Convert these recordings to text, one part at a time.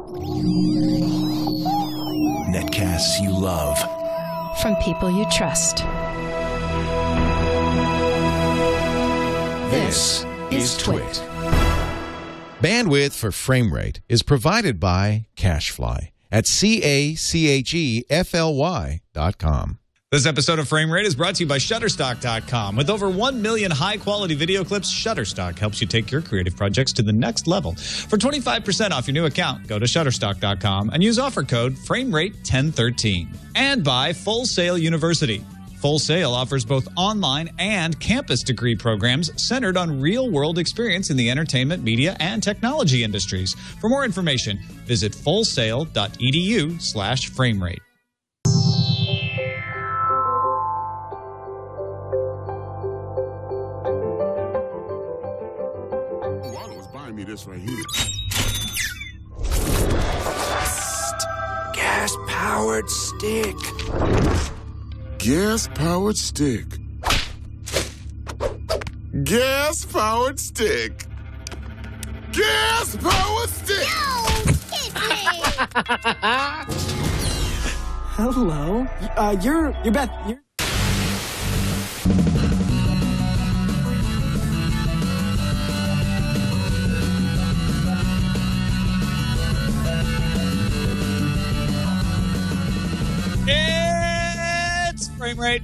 Netcasts you love. From people you trust. This is Twit. Bandwidth for frame rate is provided by CacheFly at CACHEFLY.com. This episode of Frame Rate is brought to you by Shutterstock.com. With over 1 million high-quality video clips, Shutterstock helps you take your creative projects to the next level. For 25% off your new account, go to Shutterstock.com and use offer code FrameRate1013. And by Full Sail University. Full Sail offers both online and campus degree programs centered on real-world experience in the entertainment, media, and technology industries. For more information, visit fullsail.edu/framerate. This right here. Gas-powered stick. Gas-powered stick. Gas-powered stick. Gas-powered stick. Hello. You're Beth. You're. It's Frame Rate.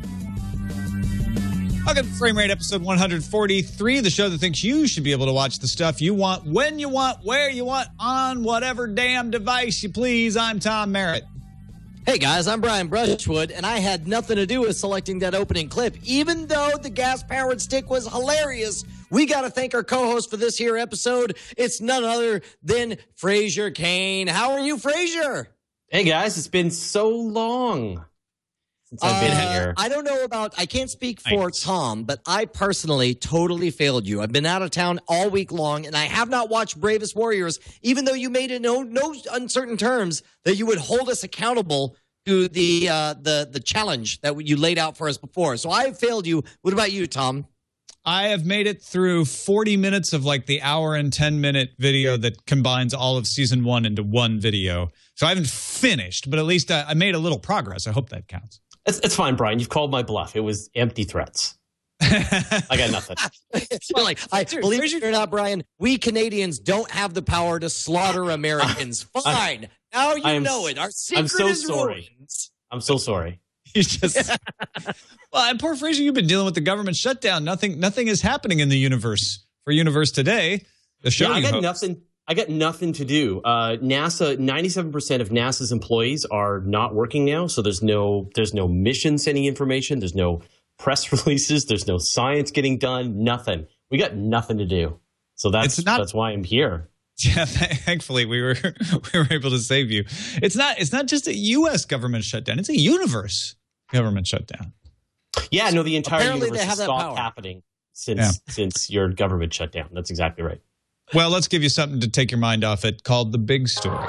Welcome to Frame Rate episode 143, the show that thinks you should be able to watch the stuff you want, when you want, where you want, on whatever damn device you please. I'm Tom Merritt. Hey guys, I'm Brian Brushwood, and I had nothing to do with selecting that opening clip. Even though the gas-powered stick was hilarious, we got to thank our co-host for this here episode. It's none other than Fraser Kane. How are you, Fraser? Hey guys, it's been so long since I've been here. I don't know about, I can't speak for Tom, but I personally totally failed you. I've been out of town all week long, and I have not watched Bravest Warriors, even though you made it no uncertain terms that you would hold us accountable to the challenge that you laid out for us before. So I failed you. What about you, Tom? I have made it through 40 minutes of like the hour and 10-minute video that combines all of season 1 into one video. So I haven't finished, but at least I made a little progress. I hope that counts. It's fine, Brian. You've called my bluff. It was empty threats. I got nothing. Believe it or not, Brian, we Canadians don't have the power to slaughter Americans. Fine. Now you know it. Our secret is ruined. I'm so sorry. You just well, and poor Fraser, you've been dealing with the government shutdown. Nothing is happening in the universe for Universe Today. The show. Yeah, I got nothing to do. NASA, 97% of NASA's employees are not working now, so there's no mission sending information. There's no press releases. There's no science getting done. Nothing. We got nothing to do. So that's why I'm here. Yeah, thankfully we were able to save you. It's not just a U.S. government shutdown. It's a universe government shutdown. Yeah, no, the entire Apparently universe has stopped happening since your government shut down. That's exactly right. Well, let's give you something to take your mind off it called The Big Story.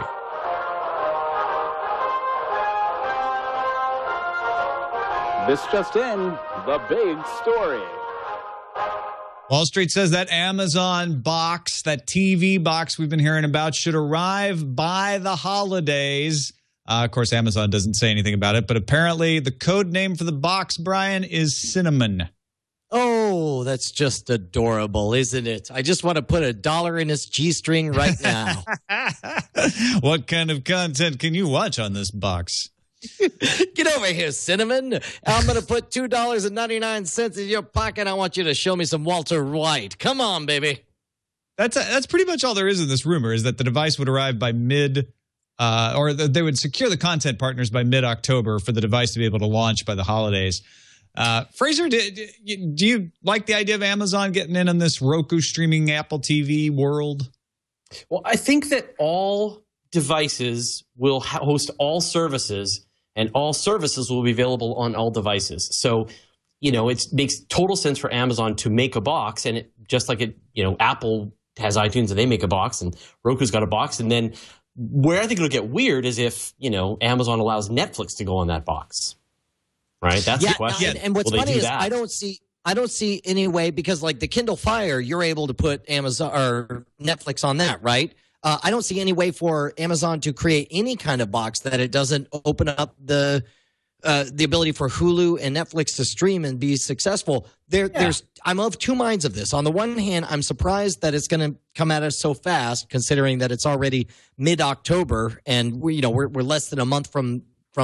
This just in, The Big Story. Wall Street says that Amazon box, that TV box we've been hearing about, should arrive by the holidays. Of course, Amazon doesn't say anything about it, but apparently the code name for the box, Brian, is Cinnamon. Oh, that's just adorable, isn't it? I just want to put $1 in his G-string right now. What kind of content can you watch on this box? Get over here, Cinnamon. I'm going to put $2.99 in your pocket. I want you to show me some Walter White. Come on, baby. That's pretty much all there is in this rumor, is that the device would arrive by they would secure the content partners by mid-October for the device to be able to launch by the holidays. Fraser, do you like the idea of Amazon getting in on this Roku streaming Apple TV world? Well, I think that all devices will host all services, and all services will be available on all devices. So, it makes total sense for Amazon to make a box, and just like Apple has iTunes and they make a box, and Roku's got a box, and then where I think it'll get weird is if Amazon allows Netflix to go on that box. Right, that's the question. And what's funny is I don't see any way, because like the Kindle Fire, you're able to put Amazon or Netflix on that, right? I don't see any way for Amazon to create any kind of box that it doesn't open up the ability for Hulu and Netflix to stream and be successsul. I'm of two minds of this. On the one hand, I'm surprised that it's going to come at us so fast, considering that it's already mid-October and we're less than a month from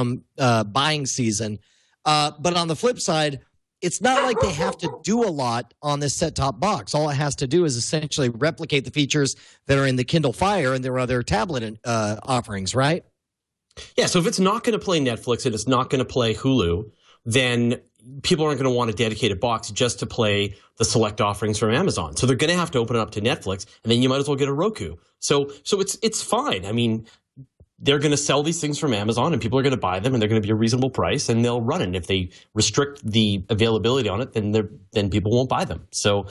buying season. But on the flip side, it's not like they have to do a lot on this set-top box. All it has to do is essentially replicate the features that are in the Kindle Fire and their other tablet offerings, right? Yeah, so if it's not going to play Netflix and it's not going to play Hulu, then people aren't going to want a dedicated box just to play the select offerings from Amazon. So they're going to have to open it up to Netflix, and then you might as well get a Roku. So it's fine. I mean, they're going to sell these things from Amazon, and people are going to buy them, and they're going to be a reasonable price, and they'll run it. And if they restrict the availability on it, then people won't buy them. So,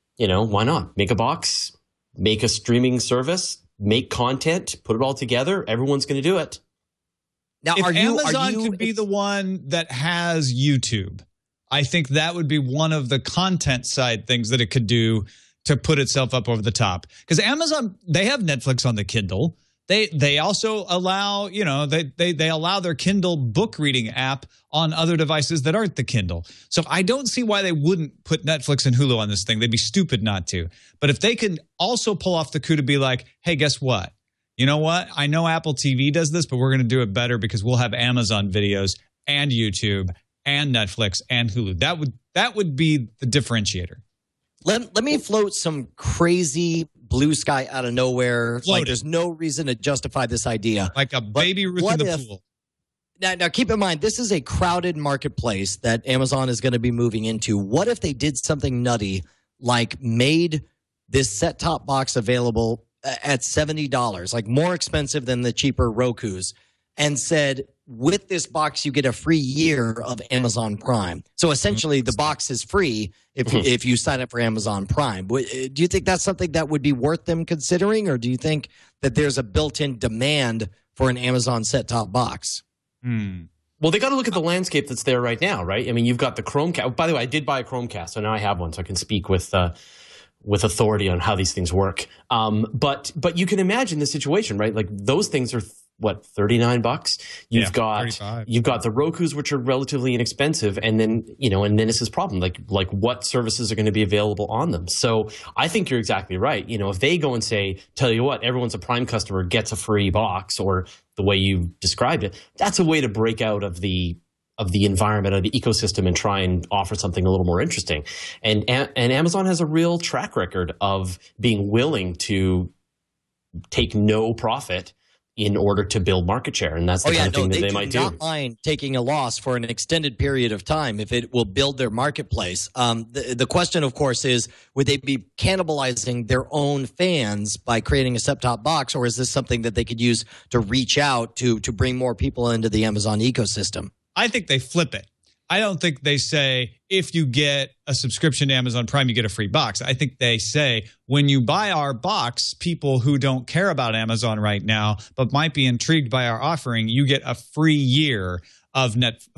why not? Make a box, make a streaming service, make content, put it all together. Everyone's going to do it. Now, if Amazon could be the one that has YouTube, I think that would be one of the content side things that it could do to put itself up over the top. Because Amazon, they have Netflix on the Kindle. They also allow, they allow their Kindle book reading app on other devices that aren't the Kindle. So I don't see why they wouldn't put Netflix and Hulu on this thing. They'd be stupid not to. But if they can also pull off the coup to be like, hey, guess what? You know what? I know Apple TV does this, but we're going to do it better because we'll have Amazon videos and YouTube and Netflix and Hulu. That would be the differentiator. Let me float some crazy blue sky out of nowhere. Like there's no reason to justify this idea. Like a baby Ruth in the pool. Now, keep in mind, this is a crowded marketplace that Amazon is going to be moving into. What if they did something nutty like made this set-top box available at $70, like more expensive than the cheaper Rokus, and said, with this box, you get a free year of Amazon Prime. So essentially, the box is free if you sign up for Amazon Prime. Do you think that's something that would be worth them considering, or do you think that there's a built-in demand for an Amazon set-top box? Well, they got to look at the landscape that's there right now, right? I mean, you've got the Chromecast. By the way, I did buy a Chromecast, so now I have one, so I can speak with authority on how these things work. But you can imagine the situation, right? Like those things are what, $39? You've got the Rokus, which are relatively inexpensive, and then it's this problem, like what services are going to be available on them. So I think you're exactly right. If they go and say, tell you what, everyone's a Prime customer gets a free box, or the way you described it, that's a way to break out of the environment, of the ecosystem, and try and offer something a little more interesting. And Amazon has a real track record of being willing to take no profit in order to build market share. And that's the kind of thing that they might do. They do not mind taking a loss for an extended period of time if it will build their marketplace. The question, of course, is would they be cannibalizing their own fans by creating a set-top box, or is this something that they could use to reach out to bring more people into the Amazon ecosystem? I think they flip it. I don't think they say, if you get a subscription to Amazon Prime, you get a free box. I think they say, when you buy our box, people who don't care about Amazon right now, but might be intrigued by our offering, you get a free year of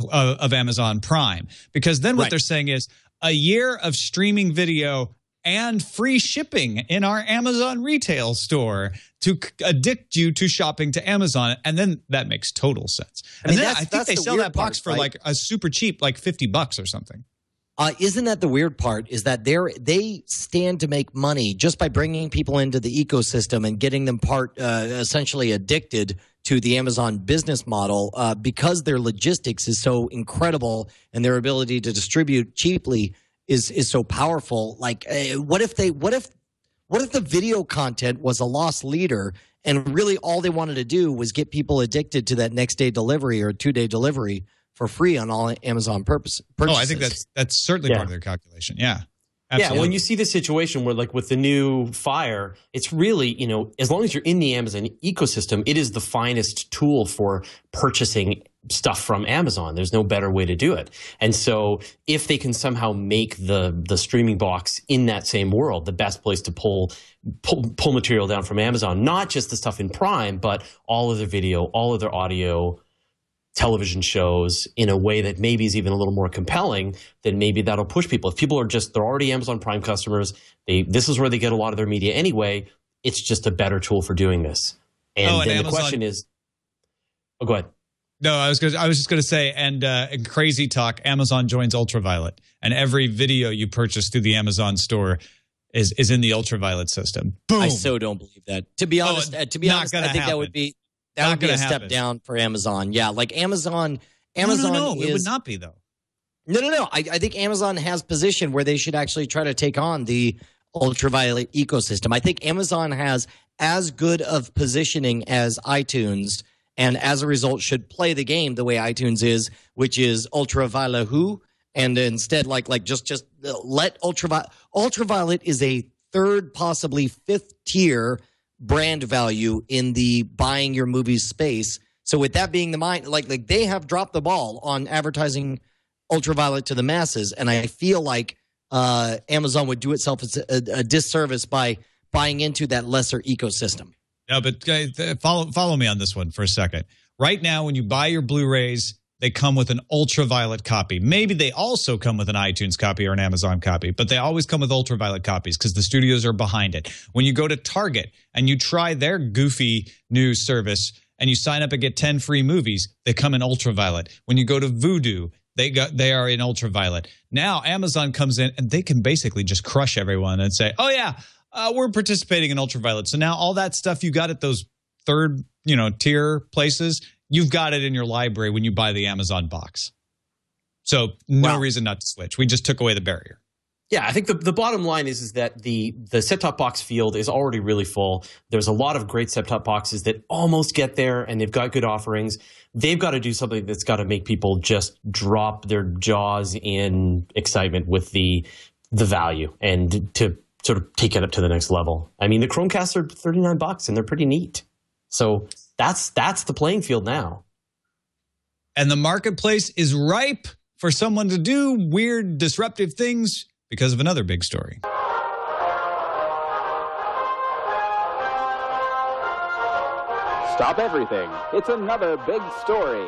Amazon Prime. Because then what they're saying is a year of streaming video and free shipping in our Amazon retail store to addict you to shopping to Amazon. And then that makes total sense. And then I think they sell that box for like a super cheap, like $50 or something. Isn't that the weird part, is that they stand to make money just by bringing people into the ecosystem and getting them essentially addicted to the Amazon business model because their logistics is so incredible and their ability to distribute cheaply is so powerful. Like, what if the video content was a loss leader and really all they wanted to do was get people addicted to that next day delivery or 2-day delivery for free on all Amazon purchases? Oh, I think that's certainly part of their calculation. Yeah. Absolutely. Yeah, when you see the situation where, like with the new Fire, it's really, as long as you're in the Amazon ecosystem, it is the finest tool for purchasing stuff from Amazon. There's no better way to do it. And so if they can somehow make the streaming box in that same world the best place to pull material down from Amazon, not just the stuff in Prime, but all of their video, all of their audio, television shows in a way that maybe is even a little more compelling, then maybe that'll push people. If people they're already Amazon Prime customers, this is where they get a lot of their media anyway. it's just a better tool for doing this. And then the question is, go ahead. No, I was just going to say, and in crazy talk, Amazon joins Ultraviolet, and every video you purchase through the Amazon store is in the Ultraviolet system. Boom. I so don't believe that. To be honest, I think that would be a step down for Amazon. Yeah, like Amazon. No, it would not be though. No. I think Amazon has position where they should actually try to take on the Ultraviolet ecosystem. I think Amazon has as good of positioning as iTunes, and as a result should play the game the way iTunes is, which is Ultraviolet who, and instead just let Ultraviolet is a third, possibly fifth tier brand value in the buying your movies space. So with that being the mind, like they have dropped the ball on advertising Ultraviolet to the masses, and I feel like Amazon would do itself a disservice by buying into that lesser ecosystem. No, but follow me on this one for a second. Right now, when you buy your Blu-rays, they come with an Ultraviolet copy. Maybe they also come with an iTunes copy or an Amazon copy, but they always come with Ultraviolet copies because the studios are behind it. When you go to Target and you try their goofy new service and you sign up and get 10 free movies, they come in Ultraviolet. When you go to Vudu, they are in Ultraviolet. Now Amazon comes in and they can basically just crush everyone and say, oh yeah, we're participating in Ultraviolet. So now all that stuff you got at those third, tier places, you've got it in your library when you buy the Amazon box. So no reason not to switch. We just took away the barrier. Yeah, I think the bottom line is that the set-top box field is already really full. There's a lot of great set-top boxes that almost get there, and they've got good offerings. They've got to do something that's got to make people just drop their jaws in excitement with the value and to sort of take it up to the next level. I mean, the Chromecasts are $39, and they're pretty neat. So that's the playing field now. And the marketplace is ripe for someone to do weird, disruptive things because of another big story. Stop everything. It's another big story.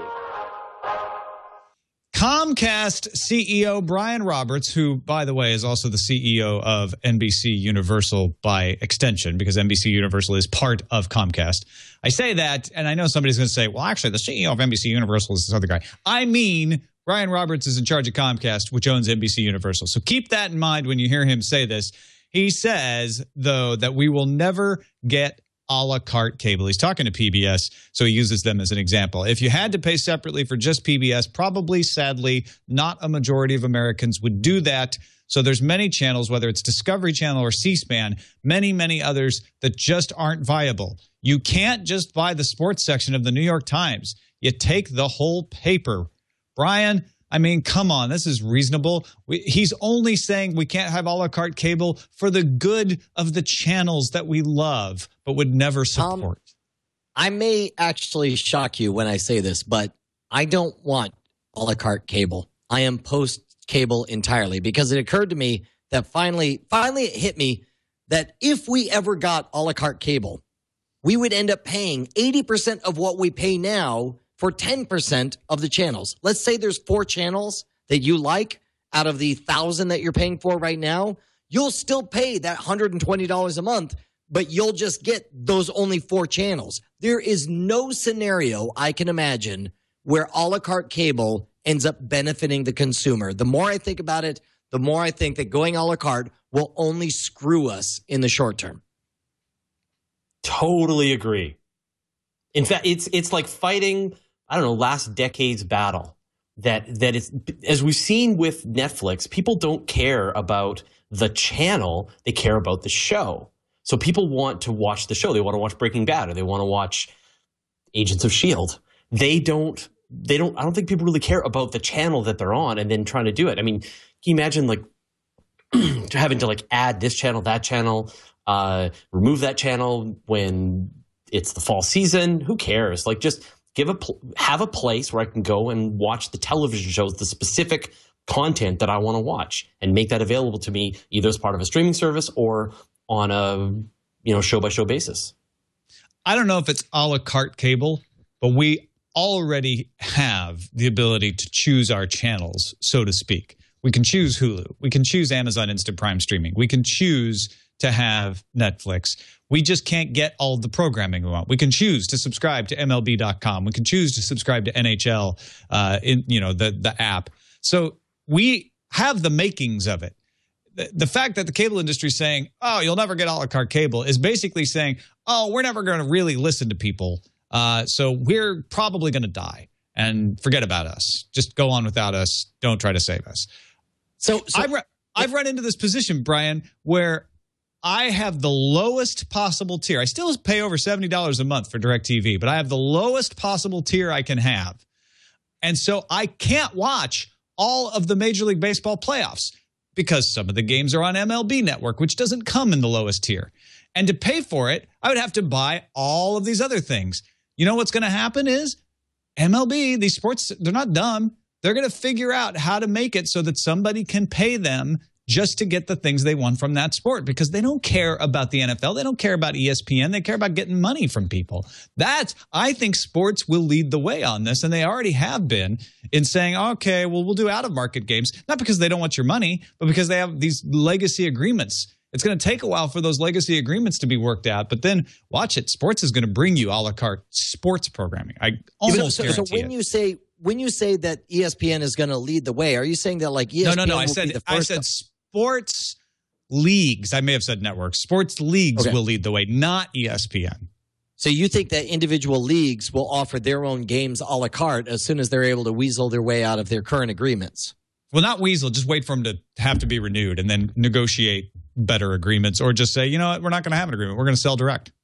Comcast CEO Brian Roberts, who, by the way, is also the CEO of NBC Universal by extension, because NBC Universal is part of Comcast. I say that, and I know somebody's going to say, well, actually, the CEO of NBC Universal is this other guy. I mean, Brian Roberts is in charge of Comcast, which owns NBC Universal. So keep that in mind when you hear him say this. He says, though, that we will never get a la carte cable. He's talking to PBS, so he uses them as an example. If you had to pay separately for just PBS, probably, sadly, not a majority of Americans would do that. So there's many channels, whether it's Discovery Channel or C-SPAN, many, many others that just aren't viable. You can't just buy the sports section of the New York Times. You take the whole paper. Brian, I mean, come on, this is reasonable. He's only saying we can't have a la carte cable for the good of the channels that we love, but would never support. I may actually shock you when I say this, but I don't want a la carte cable. I am post-cable entirely, because it occurred to me that finally it hit me that if we ever got a la carte cable, we would end up paying 80% of what we pay now for 10% of the channels. Let's say there's 4 channels that you like out of the 1,000 that you're paying for right now. You'll still pay that $120 a month, but you'll just get those only 4 channels. There is no scenario I can imagine where a la carte cable ends up benefiting the consumer. The more I think about it, the more I think that going a la carte will only screw us in the short term. Totally agree. In fact, it's like fighting, I don't know, last decade's battle. That it's, as we've seen with Netflix, people don't care about the channel, they care about the show. So people want to watch the show. They want to watch Breaking Bad, or they want to watch Agents of S.H.I.E.L.D. I don't think people really care about the channel that they're on and then trying to do it. I mean, can you imagine like having to like add this channel, that channel, remove that channel when it's the fall season? Who cares? Like, just have a place where I can go and watch the television shows, the specific content that I want to watch, and make that available to me either as part of a streaming service or on a show by show basis. I don't know if it's a la carte cable, but we already have the ability to choose our channels, so to speak. We can choose Hulu. We can choose Amazon Instant Prime Streaming. We can choose to have Netflix. We just can't get all the programming we want. We can choose to subscribe to MLB.com. We can choose to subscribe to NHL in the app. So we have the makings of it. The fact that the cable industry is saying, oh, you'll never get a la carte cable is basically saying, oh, we're never going to really listen to people. So we're probably going to die and forget about us. Just go on without us. Don't try to save us. So I've run into this position, Brian, where I have the lowest possible tier. I still pay over $70 a month for DirecTV, but I have the lowest possible tier I can have. And so I can't watch all of the Major League Baseball playoffs because some of the games are on MLB Network, which doesn't come in the lowest tier. And to pay for it, I would have to buy all of these other things. You know what's going to happen is MLB, these sports, they're not dumb. They're going to figure out how to make it so that somebody can pay them just to get the things they want from that sport, because they don't care about the NFL. They don't care about ESPN. They care about getting money from people. I think sports will lead the way on this, and they already have been in saying, okay, well, we'll do out-of-market games, not because they don't want your money, but because they have these legacy agreements. It's going to take a while for those legacy agreements to be worked out, but then watch it. Sports is going to bring you a la carte sports programming. I almost guarantee it. When you say that ESPN is going to lead the way, are you saying that like ESPN No. I said sports leagues. I may have said networks. Sports leagues will lead the way, not ESPN. So you think that individual leagues will offer their own games a la carte as soon as they're able to weasel their way out of their current agreements? Well, not weasel. Just wait for them to have to be renewed and then negotiate better agreements, or just say, you know what, we're not going to have an agreement. We're going to sell direct.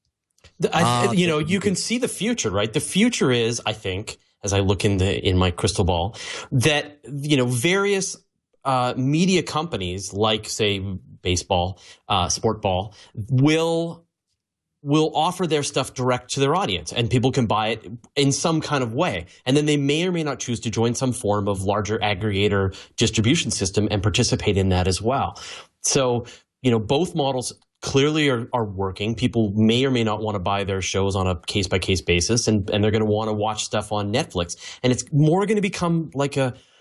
You can see the future, right? The future is, I think, as I look in my crystal ball, that various media companies like, say, baseball, sport ball, will offer their stuff direct to their audience, and people can buy it in some kind of way. And then they may or may not choose to join some form of larger aggregator distribution system and participate in that as well. So, both models clearly are working. People may or may not want to buy their shows on a case-by-case basis, and they're going to want to watch stuff on Netflix. And it's more going to become like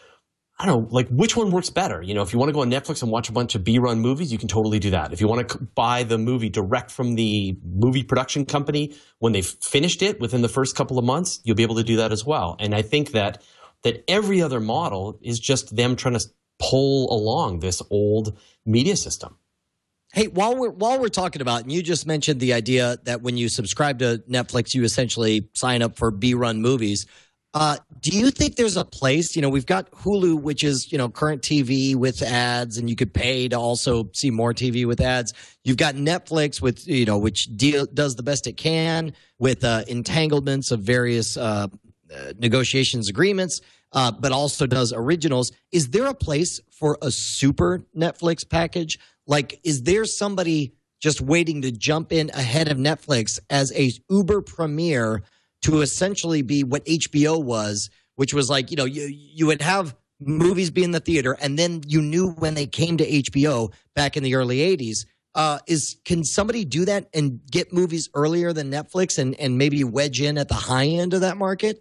which one works better? If you want to go on Netflix and watch a bunch of B-run movies, you can totally do that. If you want to buy the movie direct from the movie production company when they've finished it within the first couple of months, you'll be able to do that as well. And I think that every other model is just them trying to pull along this old media system. Hey, while we're talking about, and you just mentioned the idea that when you subscribe to Netflix, you essentially sign up for B-run movies. Do you think there's a place, we've got Hulu, which is, current TV with ads, and you could pay to also see more TV with ads. You've got Netflix with, which does the best it can with entanglements of various negotiations agreements, but also does originals. Is there a place for a super Netflix package? Like, is there somebody just waiting to jump in ahead of Netflix as a Uber premiere to essentially be what HBO was, which was like, you would have movies be in the theater, and then you knew when they came to HBO back in the early 80s. Can somebody do that and get movies earlier than Netflix and maybe wedge in at the high end of that market?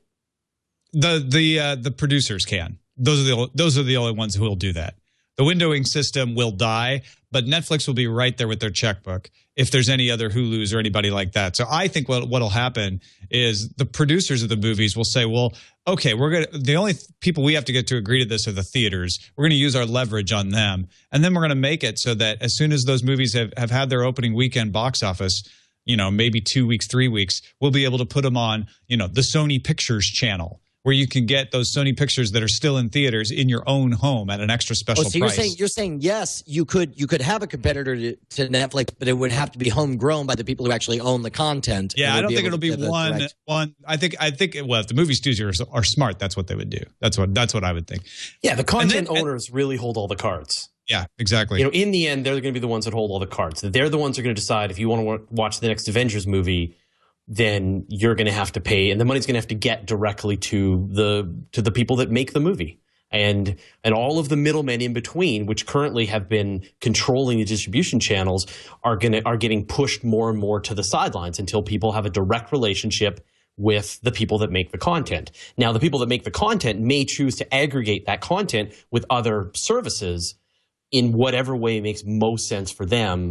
The producers can. Those are the only ones who will do that. The windowing system will die, but Netflix will be right there with their checkbook if there's any other Hulus or anybody like that. So I think what'll happen is the producers of the movies will say, well, okay, the only people we have to get to agree to this are the theaters. We're going to use our leverage on them. And then we're going to make it so that as soon as those movies have had their opening weekend box office, maybe 2 weeks, 3 weeks, we'll be able to put them on, the Sony Pictures channel, where you can get those Sony pictures that are still in theaters in your own home at an extra special price. You're saying yes, you could have a competitor to Netflix, but it would have to be homegrown by the people who actually own the content. Yeah, I don't think it'll be one. I think if the movie studios are smart, that's what they would do. That's what I would think. Yeah, the content owners really hold all the cards. Yeah, exactly. In the end, they're going to be the ones that hold all the cards. They're the ones who are going to decide if you want to watch the next Avengers movie, then you're going to have to pay, and the money's going to have to get directly to the people that make the movie, and all of the middlemen in between, which currently have been controlling the distribution channels, are getting pushed more and more to the sidelines until people have a direct relationship with the people that make the content. Now, the people that make the content may choose to aggregate that content with other services in whatever way makes most sense for them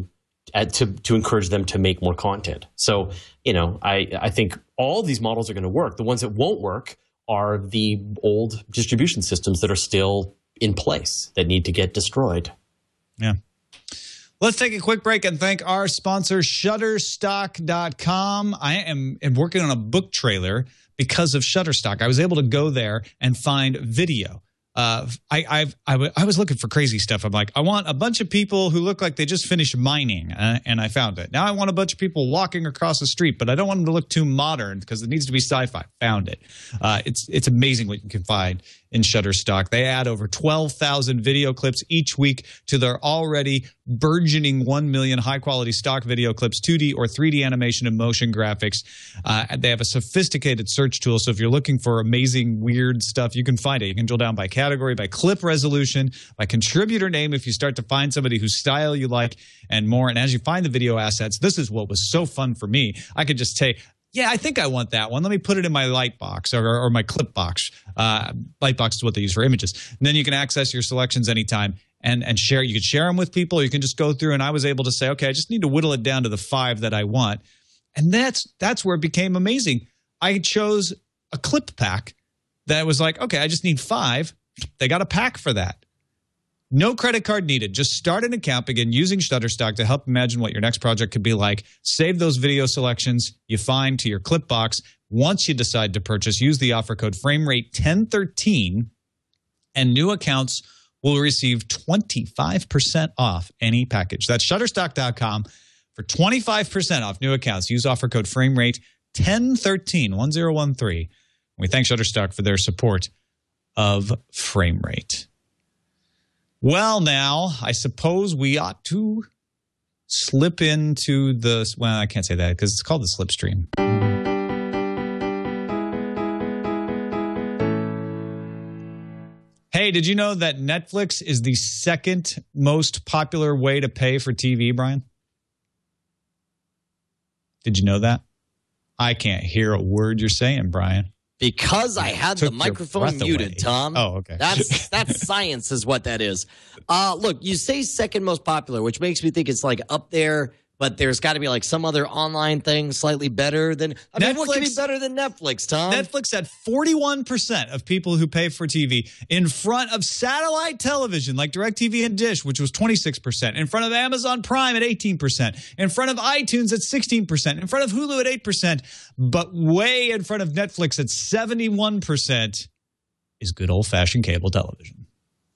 to encourage them to make more content. So, I think all these models are going to work. The ones that won't work are the old distribution systems that are still in place that need to get destroyed. Yeah. Let's take a quick break and thank our sponsor, Shutterstock.com. I am working on a book trailer because of Shutterstock. I was able to go there and find video. I was looking for crazy stuff. I'm like, I want a bunch of people who look like they just finished mining, and I found it. Now I want a bunch of people walking across the street, but I don't want them to look too modern because it needs to be sci-fi. Found it. It's amazing what you can find in Shutterstock. They add over 12,000 video clips each week to their already burgeoning 1 million high-quality stock video clips, 2D or 3D animation and motion graphics. They have a sophisticated search tool, so if you're looking for amazing, weird stuff, you can find it. You can drill down by category, by clip resolution, by contributor name if you start to find somebody whose style you like, and more. And as you find the video assets, this is what was so fun for me. I could just say, yeah, I think I want that one. Let me put it in my Lightbox or my clip box. Lightbox is what they use for images. And then you can access your selections anytime and share. You could share them with people. Or you can just go through, and I was able to say, okay, I just need to whittle it down to the 5 that I want. And that's where it became amazing. I chose a clip pack that was like, okay, I just need 5. They got a pack for that. No credit card needed. Just start an account, begin using Shutterstock to help imagine what your next project could be like. Save those video selections you find to your clip box. Once you decide to purchase, use the offer code FRAMERATE1013, and new accounts will receive 25% off any package. That's Shutterstock.com for 25% off new accounts. Use offer code FRAMERATE1013. We thank Shutterstock for their support of FrameRate. Well, now, I suppose we ought to slip into the, well, I can't say that because it's called the slipstream. Hey, did you know that Netflix is the second most popular way to pay for TV, Brian? Did you know that? I can't hear a word you're saying, Brian. Because I had the microphone muted, Tom. Oh, okay. That's science is what that is. Look, you say second most popular, which makes me think it's like up there, but there's got to be like some other online thing slightly better than, what could be better than Netflix, Tom? Netflix had 41% of people who pay for TV in front of satellite television like DirecTV and Dish, which was 26%, in front of Amazon Prime at 18%, in front of iTunes at 16%, in front of Hulu at 8%, but way in front of Netflix at 71% is good old-fashioned cable television.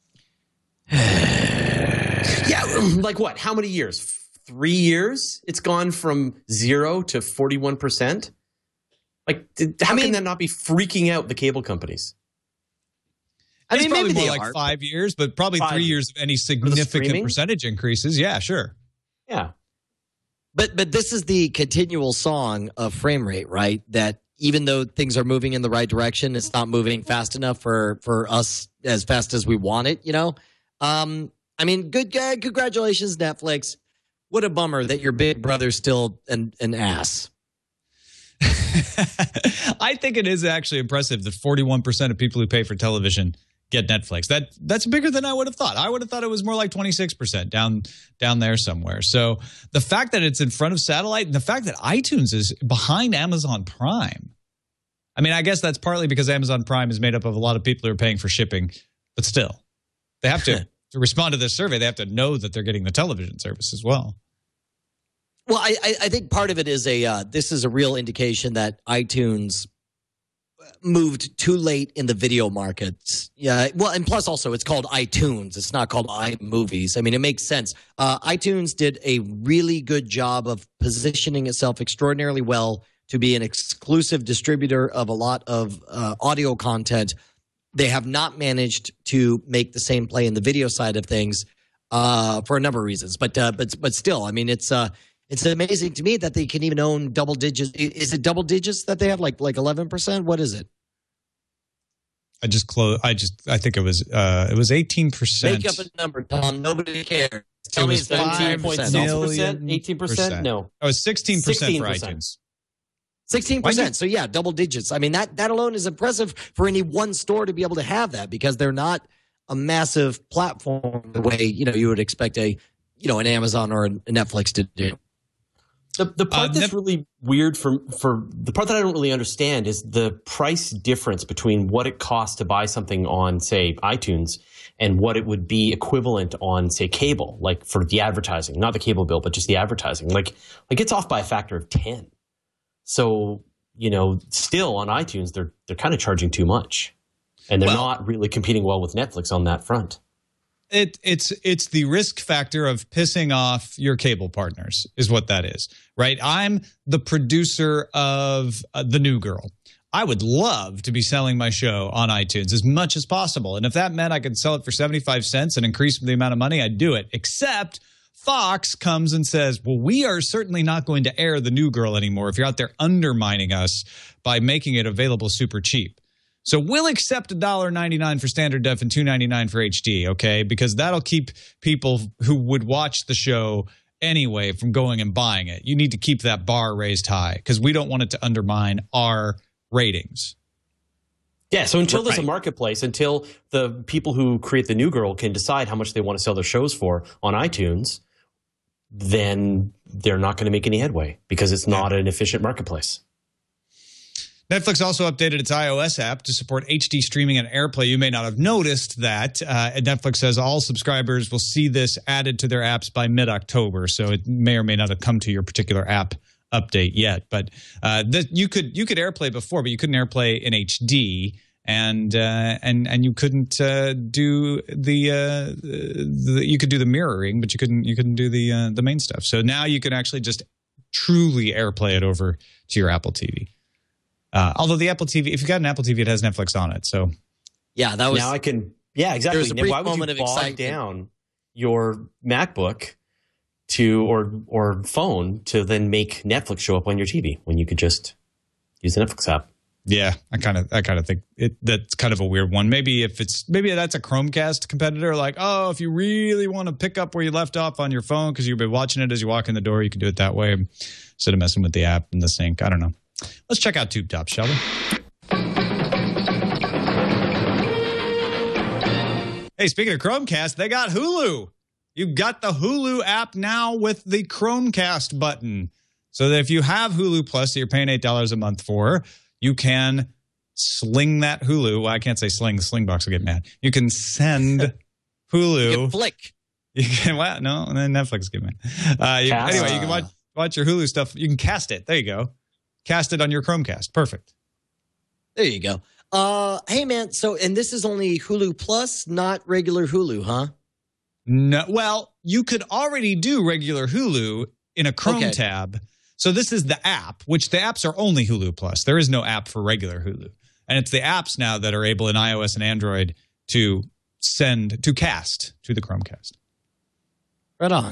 Yeah, like what? How many years? 3 years, it's gone from 0 to 41%. Like, how can that not be freaking out the cable companies? It's probably more like 5 years, but probably 3 years of any significant percentage increases. Yeah, sure. Yeah. But this is the continual song of frame rate, right? That even though things are moving in the right direction, it's not moving fast enough for us as fast as we want it, you know? Congratulations, Netflix. What a bummer that your big brother's still an ass. I think it is actually impressive that 41% of people who pay for television get Netflix. That's bigger than I would have thought. I would have thought it was more like 26% down there somewhere. So the fact that it's in front of satellite and the fact that iTunes is behind Amazon Prime. I mean, I guess that's partly because Amazon Prime is made up of a lot of people who are paying for shipping, but still, they have to respond to this survey. They have to know that they're getting the television service as well. Well, I think part of it is this is a real indication that iTunes moved too late in the video markets. Yeah, well, and plus also it's called iTunes. It's not called iMovies. I mean, it makes sense. iTunes did a really good job of positioning itself extraordinarily well to be an exclusive distributor of a lot of audio content. They have not managed to make the same play in the video side of things for a number of reasons. But still, I mean, it's amazing to me that they can even own double digits. Is it double digits that they have, like 11%? What is it? I think it was 18%. Make up a number, Tom. Nobody cares. Tell me it's 17%. 18%? No. Oh, it's 16% for iTunes. 16%. So yeah, double digits. I mean, that alone is impressive for any one store to be able to have that, because they're not a massive platform the way, you would expect a an Amazon or a Netflix to do. The part that's really weird for the part that I don't really understand is the price difference between what it costs to buy something on, say, iTunes and what it would be equivalent on, say, cable, like for the advertising, not the cable bill, but just the advertising. Like it's off by a factor of 10. So, still on iTunes, they're kind of charging too much. And they're not really competing well with Netflix on that front. It's the risk factor of pissing off your cable partners is what that is, right? I'm the producer of The New Girl. I would love to be selling my show on iTunes as much as possible. And if that meant I could sell it for 75 cents and increase the amount of money, I'd do it. Except Fox comes and says, well, we are certainly not going to air The New Girl anymore if you're out there undermining us by making it available super cheap. So we'll accept $1.99 for standard def and $2.99 for HD, okay? Because that'll keep people who would watch the show anyway from going and buying it. You need to keep that bar raised high because we don't want it to undermine our ratings. Yeah, so until there's a marketplace, until the people who create The New Girl can decide how much they want to sell their shows for on iTunes, then they're not going to make any headway because it's not an efficient marketplace. Netflix also updated its iOS app to support HD streaming and AirPlay. You may not have noticed that. Netflix says all subscribers will see this added to their apps by mid-October, so it may or may not have come to your particular app update yet. But you could AirPlay before, but you couldn't AirPlay in HD, and you couldn't do you could do the mirroring, but you couldn't do the main stuff. So now you can actually just truly AirPlay it over to your Apple TV. Although the Apple TV, if you've got an Apple TV, it has Netflix on it. So, yeah, that was now I can. Yeah, exactly. There was a brief why would moment you of bog excitement down your MacBook to or phone to then make Netflix show up on your TV when you could just use the Netflix app? Yeah, I kind of think that's kind of a weird one. Maybe that's a Chromecast competitor. Like, oh, if you really want to pick up where you left off on your phone because you've been watching it as you walk in the door, you can do it that way instead of messing with the app and the sync. I don't know. Let's check out Tube Top, shall we? Hey, speaking of Chromecast, they got Hulu. You got the Hulu app now with the Chromecast button. So that if you have Hulu Plus that you're paying $8 a month for, you can sling that Hulu. Well, I can't say sling. The sling box will get mad. You can send Hulu. You can flick. You can, well, no, and then Netflix get mad. Anyway, you can watch your Hulu stuff. You can cast it. There you go. Cast it on your Chromecast. Perfect. There you go. Hey, man. So, and this is only Hulu Plus, not regular Hulu, huh? No. Well, you could already do regular Hulu in a Chrome tab. So this is the app, which the apps are only Hulu Plus. There is no app for regular Hulu. And it's the apps now that are able in iOS and Android to cast to the Chromecast. Right on.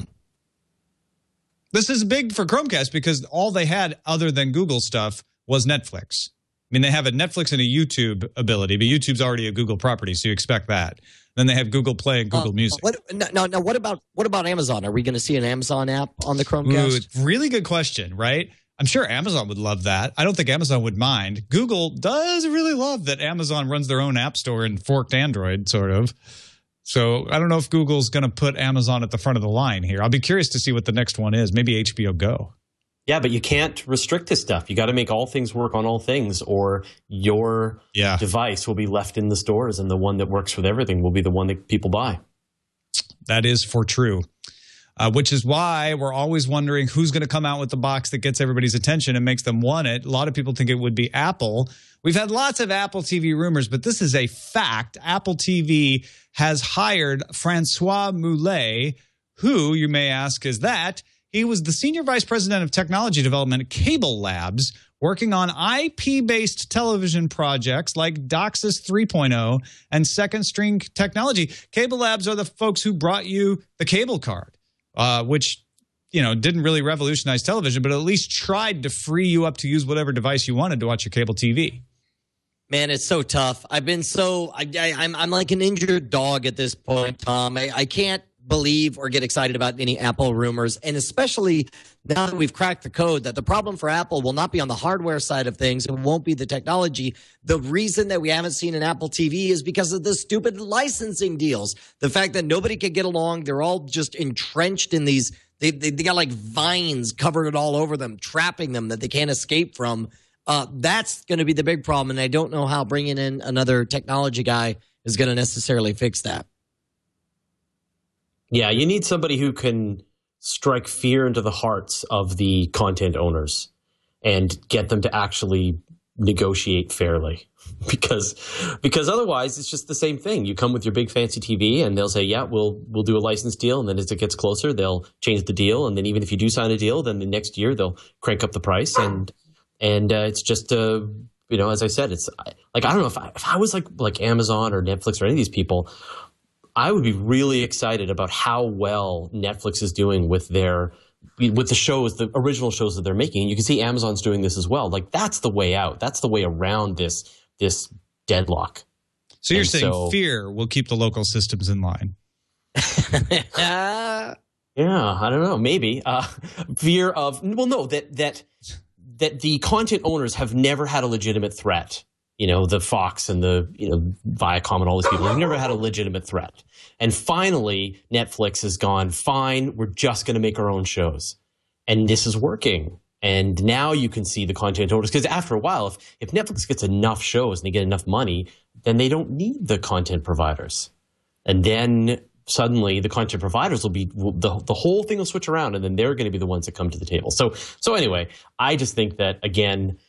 This is big for Chromecast because all they had other than Google stuff was Netflix. I mean, they have a Netflix and a YouTube ability, but YouTube's already a Google property, so you expect that. Then they have Google Play and Google Music. Now, what about Amazon? Are we going to see an Amazon app on the Chromecast? Ooh, really good question, right? I'm sure Amazon would love that. I don't think Amazon would mind. Google does really love that Amazon runs their own app store and forked Android, sort of. So I don't know if Google's going to put Amazon at the front of the line here. I'll be curious to see what the next one is. Maybe HBO Go. Yeah, but you can't restrict this stuff. You got to make all things work on all things, or your device will be left in the stores, and the one that works with everything will be the one that people buy. That is for true. Which is why we're always wondering who's going to come out with the box that gets everybody's attention and makes them want it. A lot of people think it would be Apple. We've had lots of Apple TV rumors, but this is a fact. Apple TV has hired Francois Moulet, who, you may ask, is that? He was the Senior Vice President of Technology Development at Cable Labs, working on IP-based television projects like DOCSIS 3.0 and second string technology. Cable Labs are the folks who brought you the cable card. Which, didn't really revolutionize television, but at least tried to free you up to use whatever device you wanted to watch your cable TV. Man, it's so tough. I've been I'm like an injured dog at this point, Tom. I can't believe or get excited about any Apple rumors, and especially now that we've cracked the code that the problem for Apple will not be on the hardware side of things. It won't be the technology. The reason that we haven't seen an Apple TV is because of the stupid licensing deals. The fact that nobody can get along. They're all just entrenched in these. They got like vines covered all over them, trapping them that they can't escape from. That's going to be the big problem. And I don't know how bringing in another technology guy is going to necessarily fix that. Yeah, you need somebody who can strike fear into the hearts of the content owners and get them to actually negotiate fairly. Because otherwise it's just the same thing. You come with your big fancy TV and they'll say, yeah, we'll do a license deal. And then as it gets closer, they'll change the deal. And then even if you do sign a deal, then the next year they'll crank up the price. And it's just, as I said, it's like, I don't know if I was like Amazon or Netflix or any of these people, I would be really excited about how well Netflix is doing with the shows, the original shows that they're making. And you can see Amazon's doing this as well. Like, that's the way out. That's the way around this deadlock. So you're saying fear will keep the local systems in line. Yeah, I don't know. Maybe fear of that the content owners have never had a legitimate threat. The Fox and the Viacom and all these people have never had a legitimate threat. And finally, Netflix has gone, fine, we're just going to make our own shows. And this is working. And now you can see the content owners, because after a while, if Netflix gets enough shows and they get enough money, then they don't need the content providers. And then suddenly the content providers will be, the whole thing will switch around, and then they're going to be the ones that come to the table. So anyway, I just think that, again,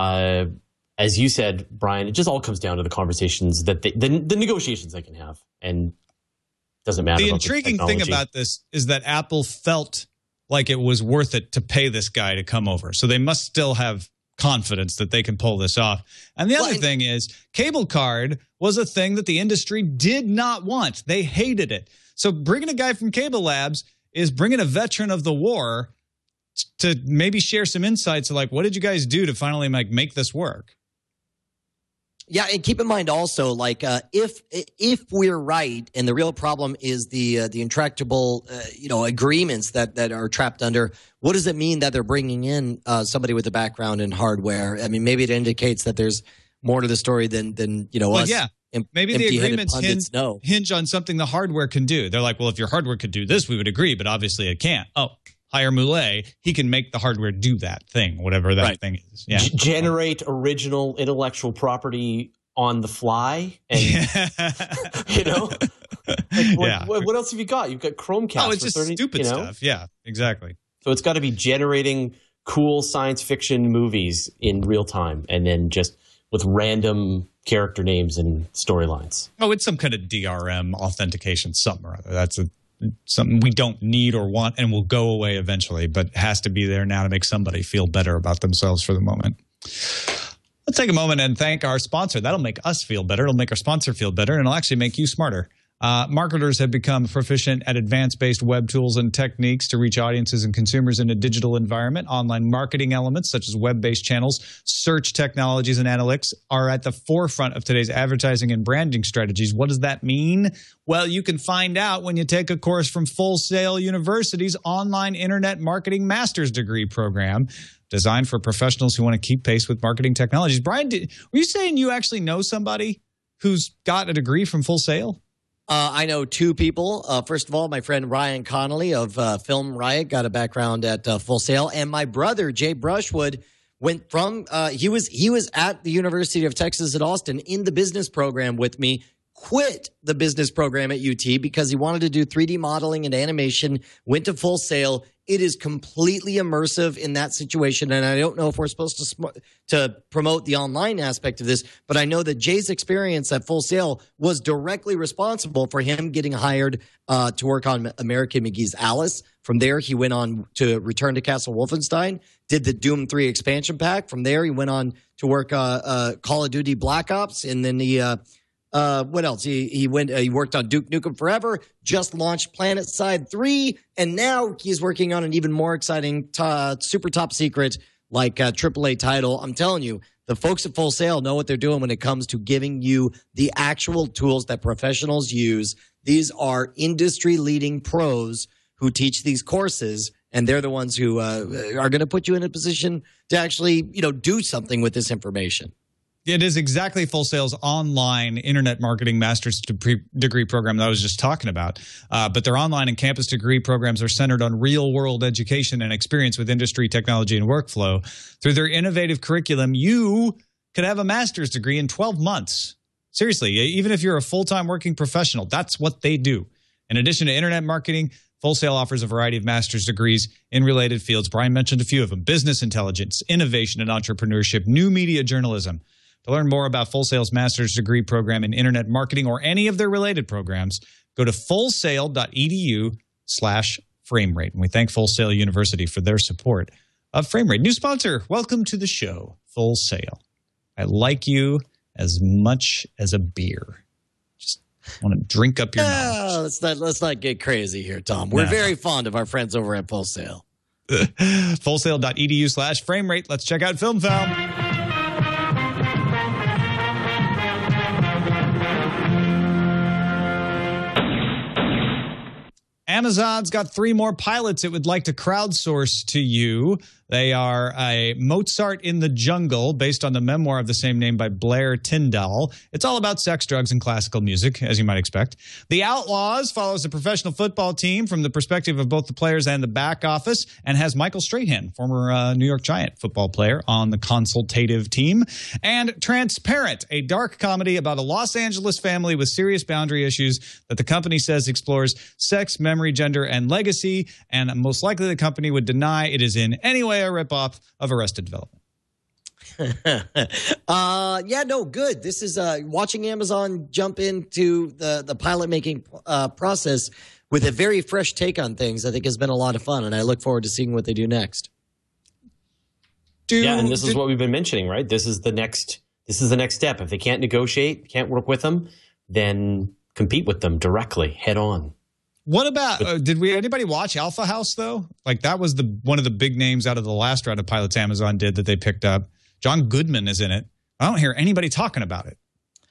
as you said, Brian, it just all comes down to the conversations that the negotiations they can have, and doesn't matter. The intriguing thing about this is that Apple felt like it was worth it to pay this guy to come over. So they must still have confidence that they can pull this off. And the other thing is, cable card was a thing that the industry did not want. They hated it. So bringing a guy from Cable Labs is bringing a veteran of the war to maybe share some insights like, what did you guys do to finally make this work? Yeah, and keep in mind also, like, if we're right, and the real problem is the intractable, agreements that are trapped under, what does it mean that they're bringing in somebody with a background in hardware? I mean, maybe it indicates that there's more to the story than us. Yeah, maybe the agreements hinge on something the hardware can do. They're like, well, if your hardware could do this, we would agree, but obviously it can't. Oh. Hire Moulet, he can make the hardware do that thing, whatever that thing is. Yeah. Generate original intellectual property on the fly. And, what else have you got? You've got Chromecast. Oh, it's just stupid stuff. Yeah, exactly. So it's got to be generating cool science fiction movies in real time, and then just with random character names and storylines. Oh, it's some kind of DRM authentication, something or other. That's something we don't need or want and will go away eventually, but has to be there now to make somebody feel better about themselves for the moment. Let's take a moment and thank our sponsor. That'll make us feel better. It'll make our sponsor feel better, and it'll actually make you smarter. Marketers have become proficient at advanced-based web tools and techniques to reach audiences and consumers in a digital environment. Online marketing elements such as web-based channels, search technologies, and analytics are at the forefront of today's advertising and branding strategies. What does that mean? Well, you can find out when you take a course from Full Sail University's online internet marketing master's degree program, designed for professionals who want to keep pace with marketing technologies. Brian, were you saying you actually know somebody who's got a degree from Full Sail? I know two people. First of all, my friend Ryan Connolly of Film Riot got a background at Full Sail, and my brother Jay Brushwood went from he was at the University of Texas at Austin in the business program with me. Quit the business program at UT because he wanted to do 3D modeling and animation. Went to Full Sail. It is completely immersive in that situation, and I don't know if we're supposed to promote the online aspect of this, but I know that Jay's experience at Full Sail was directly responsible for him getting hired to work on American McGee's Alice. From there, he went on to Return to Castle Wolfenstein, did the Doom 3 expansion pack. From there, he went on to work Call of Duty Black Ops, and then he what else? He worked on Duke Nukem Forever, just launched Planet Side 3, and now he's working on an even more exciting super top secret like AAA title. I'm telling you, the folks at Full Sail know what they're doing when it comes to giving you the actual tools that professionals use These are industry-leading pros who teach these courses, and they're the ones who are going to put you in a position to actually, do something with this information. It is exactly Full Sail's online internet marketing master's degree program that I was just talking about. But their online and campus degree programs are centered on real-world education and experience with industry, technology, and workflow. Through their innovative curriculum, you could have a master's degree in 12 months. Seriously, even if you're a full-time working professional, that's what they do. In addition to internet marketing, Full Sail offers a variety of master's degrees in related fields. Brian mentioned a few of them: business intelligence, innovation and entrepreneurship, new media journalism. To learn more about Full Sail's master's degree program in internet marketing or any of their related programs, go to fullsail.edu/framerate. And we thank Full Sail University for their support of Framerate. New sponsor, welcome to the show, Full Sail. I like you as much as a beer. Just want to drink up your knowledge. Let's not get crazy here, Tom. We're very fond of our friends over at Full Sail. Fullsail.edu/framerate. Let's check out Film Found. Amazon's got 3 more pilots it would like to crowdsource to you. They are a Mozart in the Jungle, based on the memoir of the same name by Blair Tyndall. It's all about sex, drugs, and classical music, as you might expect. The Outlaws follows a professional football team from the perspective of both the players and the back office, and has Michael Strahan, former New York Giant football player, on the consultative team. And Transparent, a dark comedy about a Los Angeles family with serious boundary issues that the company says explores sex, memory, gender, and legacy. And most likely the company would deny it is in any way a ripoff of Arrested Development. Good. This is watching Amazon jump into the pilot making process with a very fresh take on things. I think has been a lot of fun, and I look forward to seeing what they do next. And this is what we've been mentioning, right? This is the next step. If they can't negotiate, can't work with them, then compete with them directly, head on. What about anybody watch Alpha House though? Like that was one of the big names out of the last round of pilots Amazon did that they picked up. John Goodman is in it. I don't hear anybody talking about it.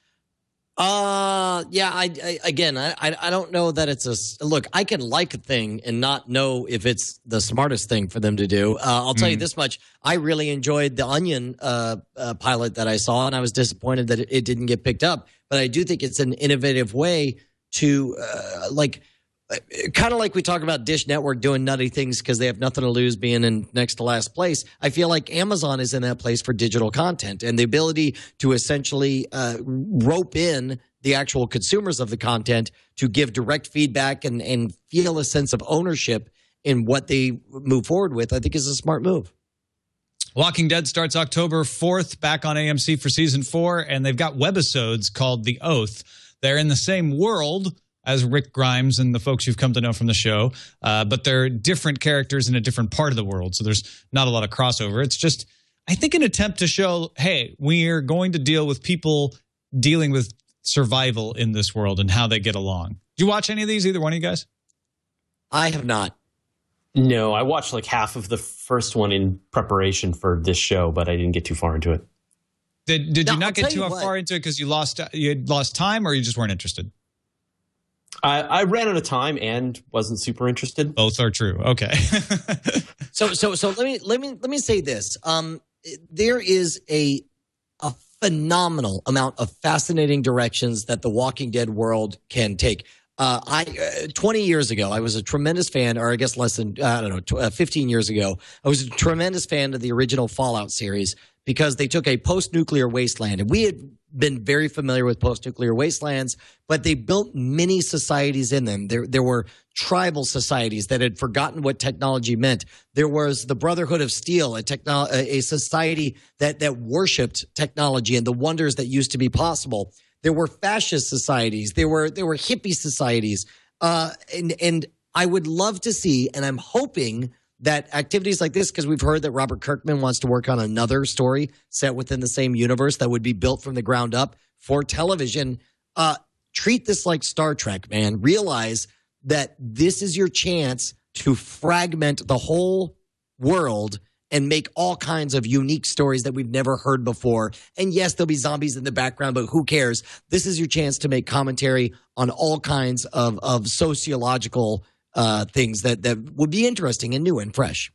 I don't know that it's look, I can like a thing and not know if it's the smartest thing for them to do. I'll tell you this much. I really enjoyed the Onion pilot that I saw, and I was disappointed that it didn't get picked up. But I do think it's an innovative way to kind of like we talk about Dish Network doing nutty things because they have nothing to lose being in next to last place. I feel like Amazon is in that place for digital content, and the ability to essentially rope in the actual consumers of the content to give direct feedback and feel a sense of ownership in what they move forward with, I think is a smart move. Walking Dead starts October 4th back on AMC for season 4, and they've got webisodes called The Oath. They're in the same world as Rick Grimes and the folks you've come to know from the show, but they're different characters in a different part of the world, so there's not a lot of crossover. It's just, I think, an attempt to show, hey, we're going to deal with people dealing with survival in this world and how they get along. Did you watch any of these, either one of you guys? I have not. No, I watched like half of the first one in preparation for this show, but I didn't get too far into it. Did you not get too far into it because you had lost time, or you just weren't interested? I ran out of time and wasn't super interested. Both are true. Okay. So let me say this. There is a phenomenal amount of fascinating directions that the Walking Dead world can take. 20 years ago, I was a tremendous fan, or I guess 15 years ago, I was a tremendous fan of the original Fallout series because they took a post-nuclear wasteland, and we had been very familiar with post-nuclear wastelands, but they built mini societies in them. There were tribal societies that had forgotten what technology meant. There was the Brotherhood of Steel, a society that worshipped technology and the wonders that used to be possible. There were fascist societies. There were hippie societies. And I would love to see, and I'm hoping that activities like this, because we've heard that Robert Kirkman wants to work on another story set within the same universe that would be built from the ground up for television. Treat this like Star Trek, man. Realize that this is your chance to fragment the whole world and make all kinds of unique stories that we've never heard before. And yes, there'll be zombies in the background, but who cares? This is your chance to make commentary on all kinds of sociological things that would be interesting and new and fresh.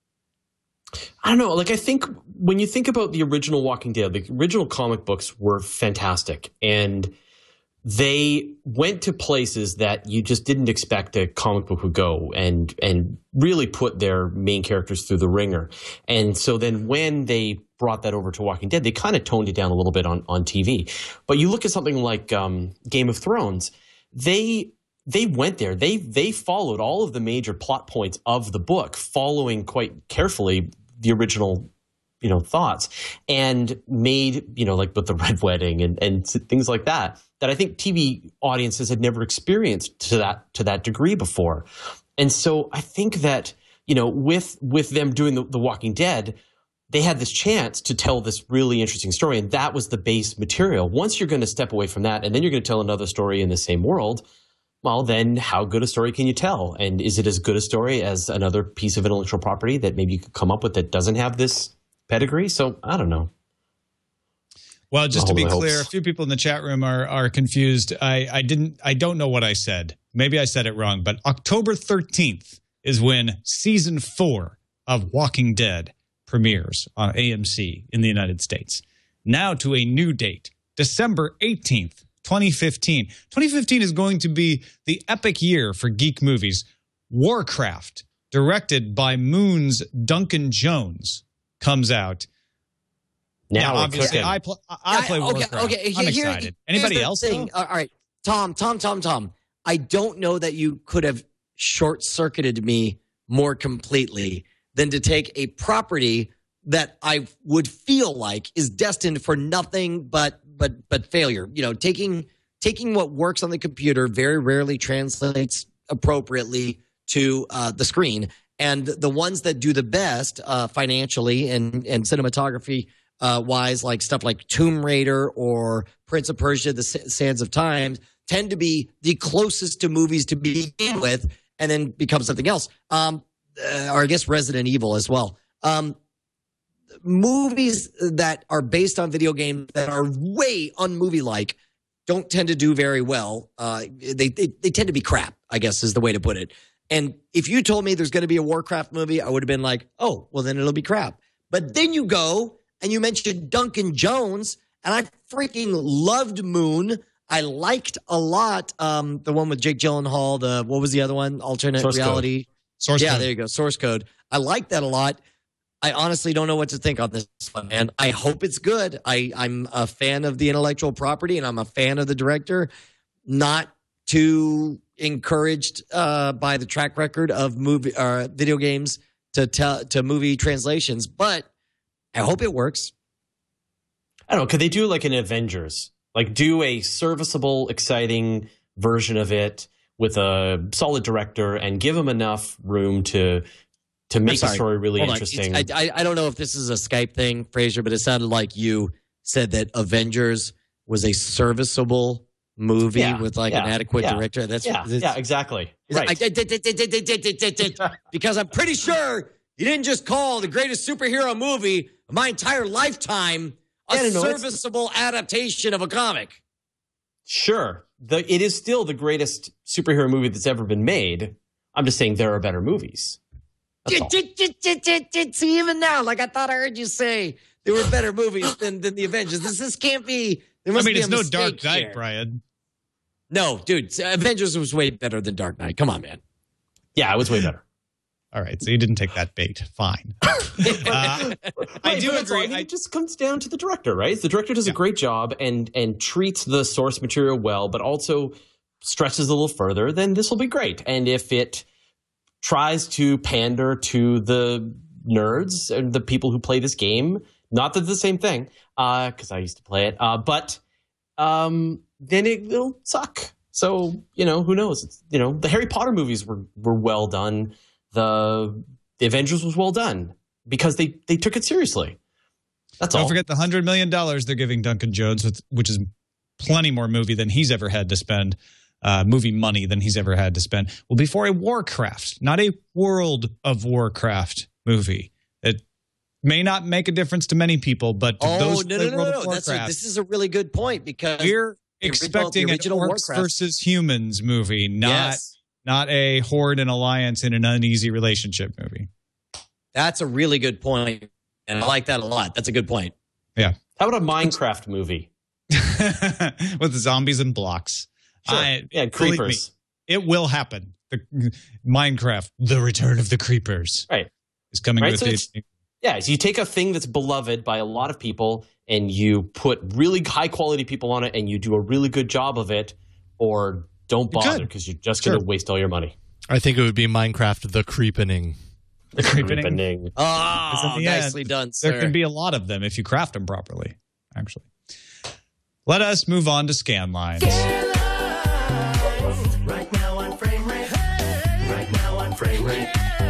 I don't know. Like, I think when you think about the original Walking Dead, the original comic books were fantastic. And they went to places that you just didn't expect a comic book would go and really put their main characters through the ringer. And so then when they brought that over to Walking Dead, they kind of toned it down a little bit on TV. But you look at something like Game of Thrones, they went there. They followed all of the major plot points of the book, following quite carefully the original, thoughts, and made, like with the Red Wedding and things like that I think TV audiences had never experienced to that degree before. And so I think that, with them doing the Walking Dead, they had this chance to tell this really interesting story, and that was the base material. Once you're going to step away from that, and then you're going to tell another story in the same world, well, then how good a story can you tell? And is it as good a story as another piece of intellectual property that maybe you could come up with that doesn't have this pedigree? So I don't know. Well, just to be clear, a few people in the chat room are confused. I don't know what I said. Maybe I said it wrong, but October 13th is when season 4 of Walking Dead premieres on AMC in the United States. Now to a new date, December 18th. 2015. 2015 is going to be the epic year for geek movies. Warcraft, directed by Moon's Duncan Jones, comes out. Now obviously, I play Warcraft. Okay, I'm excited. Anybody else? All right, Tom. I don't know that you could have short-circuited me more completely than to take a property that I would feel like is destined for nothing but failure. Taking what works on the computer very rarely translates appropriately to the screen. And the ones that do the best financially and cinematography wise, like stuff like Tomb Raider or Prince of Persia, The Sands of Time, tend to be the closest to movies to begin with and then become something else. Or I guess Resident Evil as well. Movies that are based on video games that are way unmovie-like don't tend to do very well. They tend to be crap, I guess is the way to put it. And if you told me there's going to be a Warcraft movie, I would have been like, oh, well, then it'll be crap. But then you go and you mentioned Duncan Jones, and I freaking loved Moon. I liked a lot the one with Jake Gyllenhaal. What was the other one? Alternate Source reality. Code. Yeah, there you go. Source Code. I liked that a lot. I honestly don't know what to think on this one, man. I hope it's good. I'm a fan of the intellectual property, and I'm a fan of the director. Not too encouraged by the track record of video games to movie translations, but I hope it works. I don't know. Could they do like an Avengers? Like do a serviceable, exciting version of it with a solid director and give them enough room to make the story really interesting. I don't know if this is a Skype thing, Fraser, but it sounded like you said that Avengers was a serviceable movie with like an adequate director. That's exactly. Right. Because I'm pretty sure you didn't just call the greatest superhero movie of my entire lifetime a serviceable adaptation of a comic. Sure. It is still the greatest superhero movie that's ever been made. I'm just saying there are better movies. See, even now, like I thought I heard you say there were better movies than the Avengers. This can't be. It's no Dark Knight, here. Brian. No, dude, Avengers was way better than Dark Knight. Come on, man. Yeah, it was way better. All right, so you didn't take that bait. Fine. I do agree. It just comes down to the director, right? The director does a great job and treats the source material well, but also stretches a little further, then this will be great. And if it tries to pander to the nerds and the people who play this game, not that it's the same thing, because I used to play it, but then it'll suck. So, who knows? It's, the Harry Potter movies were well done. The Avengers was well done because they took it seriously. That's all. Don't forget the $100 million they're giving Duncan Jones, which is plenty more movie than he's ever had to spend. Movie money than he's ever had to spend will be for a Warcraft, not a World of Warcraft movie. May not make a difference to many people, but to those who play World of Warcraft, this is a really good point because we're expecting an orcs versus humans movie, not a Horde and Alliance in an uneasy relationship movie. That's a really good point, and I like that a lot. That's a good point. Yeah. How about a Minecraft movie? With zombies and blocks. Sure. Creepers. It will happen. Minecraft, The Return of the Creepers. Right. Is coming with it. So you take a thing that's beloved by a lot of people and you put really high quality people on it and you do a really good job of it, or don't bother because you're just going to waste all your money. I think it would be Minecraft The Creepening. The Creepening. Oh, nicely done, sir. There can be a lot of them if you craft them properly, actually. Let us move on to scan lines. Right now on frame rate. Right now on frame rate.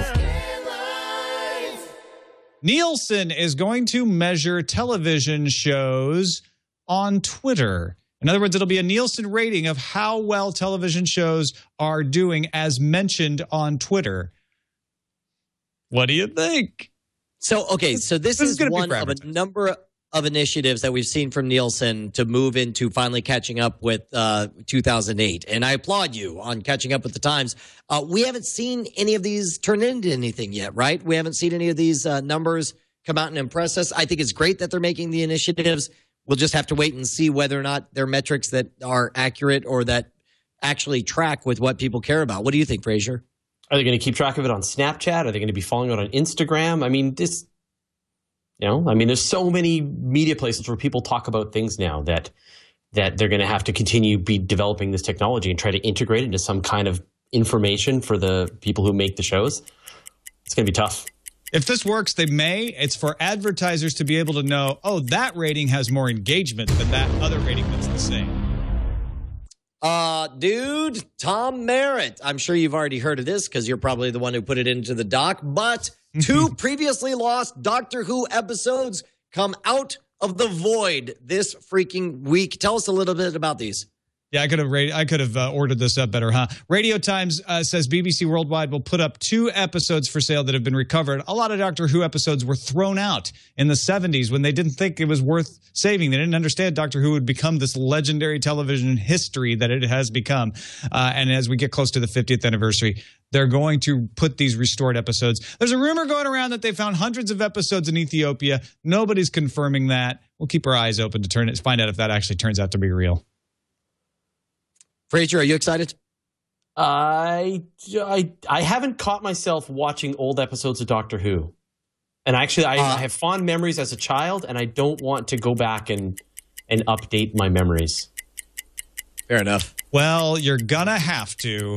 Nielsen is going to measure television shows on Twitter. In other words, it'll be a Nielsen rating of how well television shows are doing as mentioned on Twitter. What do you think? So this is one of a number of initiatives that we've seen from Nielsen to move into finally catching up with 2008. And I applaud you on catching up with the times. We haven't seen any of these turn into anything yet, right? We haven't seen any of these numbers come out and impress us. I think it's great that they're making the initiatives. We'll just have to wait and see whether or not they're metrics that are accurate or that actually track with what people care about. What do you think, Frazier? Are they going to keep track of it on Snapchat? Are they going to be following it on Instagram? I mean, there's so many media places where people talk about things now that they're going to have to continue be developing this technology and try to integrate it into some kind of information for the people who make the shows. It's going to be tough. If this works, they may. It's for advertisers to be able to know, oh, that rating has more engagement than that other rating that's the same. Dude, Tom Merritt. I'm sure you've already heard of this because you're probably the one who put it into the doc, but 2 previously lost Doctor Who episodes come out of the void this freaking week. Tell us a little bit about these. Yeah, I could have ordered this up better, huh? Radio Times says BBC Worldwide will put up 2 episodes for sale that have been recovered. A lot of Doctor Who episodes were thrown out in the 70s when they didn't think it was worth saving. They didn't understand Doctor Who would become this legendary television history that it has become. And as we get close to the 50th anniversary, they're going to put these restored episodes. There's a rumor going around that they found hundreds of episodes in Ethiopia. Nobody's confirming that. We'll keep our eyes open to find out if that actually turns out to be real. Frazier, are you excited? I haven't caught myself watching old episodes of Doctor Who. And actually, I have fond memories as a child, and I don't want to go back and update my memories. Fair enough. Well, you're gonna have to.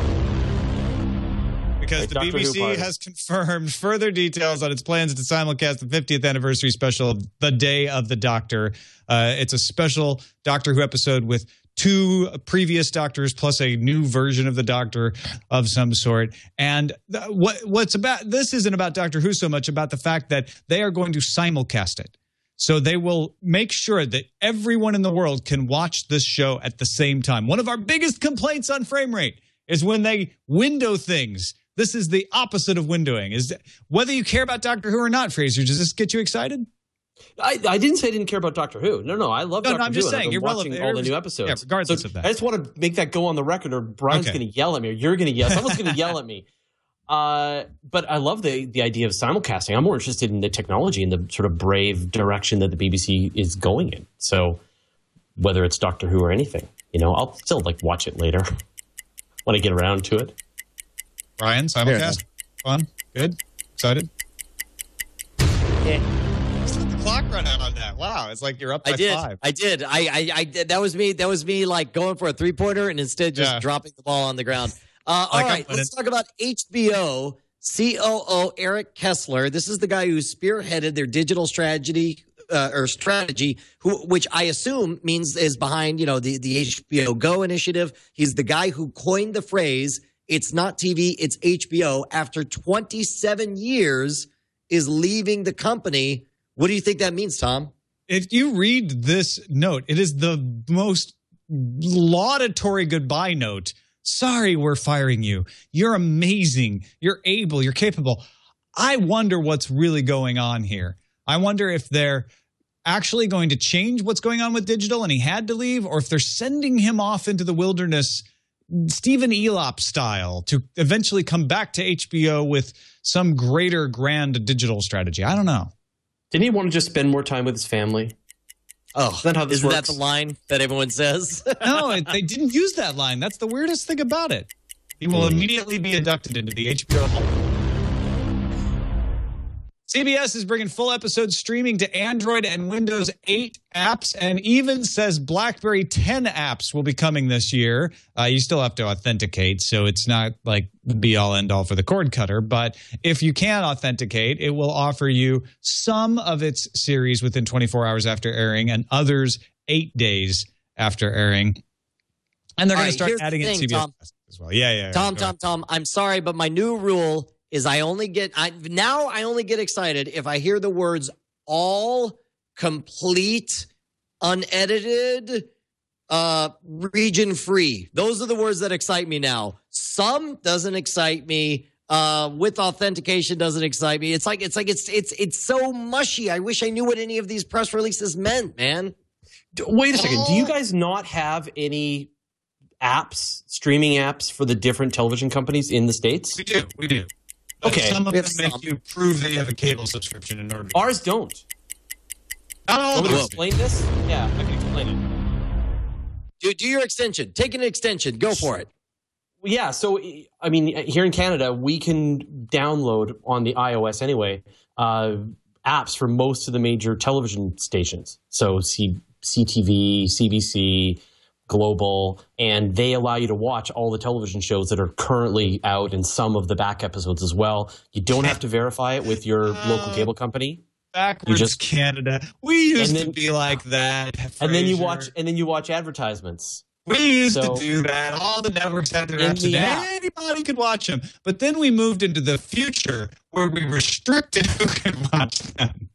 Because the BBC has confirmed further details on its plans to simulcast the 50th anniversary special of The Day of the Doctor. It's a special Doctor Who episode with 2 previous Doctors plus a new version of the Doctor of some sort. And what's about this isn't about Doctor Who so much about the fact that they are going to simulcast it. So they will make sure that everyone in the world can watch this show at the same time. One of our biggest complaints on frame rate is when they window things. This is the opposite of windowing. Is whether you care about Doctor Who or not, Fraser, does this get you excited? I didn't say I didn't care about Doctor Who. No, I love Doctor Who. I'm just saying, you're watching all the new episodes. Yeah, regardless of that. I just want to make that go on the record, or Brian's going to yell at me, or you're going to yell. Someone's going to yell at me. But I love the idea of simulcasting. I'm more interested in the technology and the sort of brave direction that the BBC is going in. So whether it's Doctor Who or anything, I'll still watch it later when I get around to it. Brian, simulcast, fun, good, excited. Yeah. Just let the clock run out on that. Wow, it's like you're up by 5. I did. I did. That was me. That was me going for a 3-pointer and instead just dropping the ball on the ground. All right, let's talk about HBO COO Eric Kessler. This is the guy who spearheaded their digital strategy, which I assume means is behind the HBO Go initiative. He's the guy who coined the phrase "It's not TV, it's HBO." After 27 years, is leaving the company. What do you think that means, Tom? If you read this note, it is the most laudatory goodbye note. Sorry, we're firing you. You're amazing. You're able. You're capable. I wonder what's really going on here. I wonder if they're actually going to change what's going on with digital and he had to leave, or if they're sending him off into the wilderness Stephen Elop style to eventually come back to HBO with some greater grand digital strategy. I don't know. Didn't he want to just spend more time with his family? Oh, is that how this isn't works? that the line that everyone says? No, they didn't use that line. That's the weirdest thing about it. He will immediately be inducted into the HBO Hall. CBS is bringing full episode streaming to Android and Windows 8 apps, and even says BlackBerry 10 apps will be coming this year. You still have to authenticate, so it's not like the be-all, end-all for the cord cutter. But if you can authenticate, it will offer you some of its series within 24 hours after airing and others 8 days after airing. And they're going to start adding it to CBS as well. Yeah. Tom, I'm sorry, but my new rule is I only get excited if I hear the words all, complete, unedited, region free. Those are the words that excite me now. Some doesn't excite me. With authentication doesn't excite me. It's so mushy. I wish I knew what any of these press releases meant, man. Wait a second. Do you guys not have any streaming apps for the different television companies in the States? We do. Okay. Some of them make you prove that you have a cable subscription in order to... Ours don't. Want me to explain this? Yeah, I can explain it. Do your extension. Take an extension. Go for it. Yeah, so, I mean, here in Canada, we can download on the iOS anyway apps for most of the major television stations. So CTV, CBC, Global, and they allow you to watch all the television shows that are currently out and some of the back episodes as well. You don't have to verify it with your local cable company. Backwards Canada. We used to be like that. And then you watch advertisements. We used to do that. All the networks had their apps, and anybody could watch them. But then we moved into the future where we restricted who could watch them.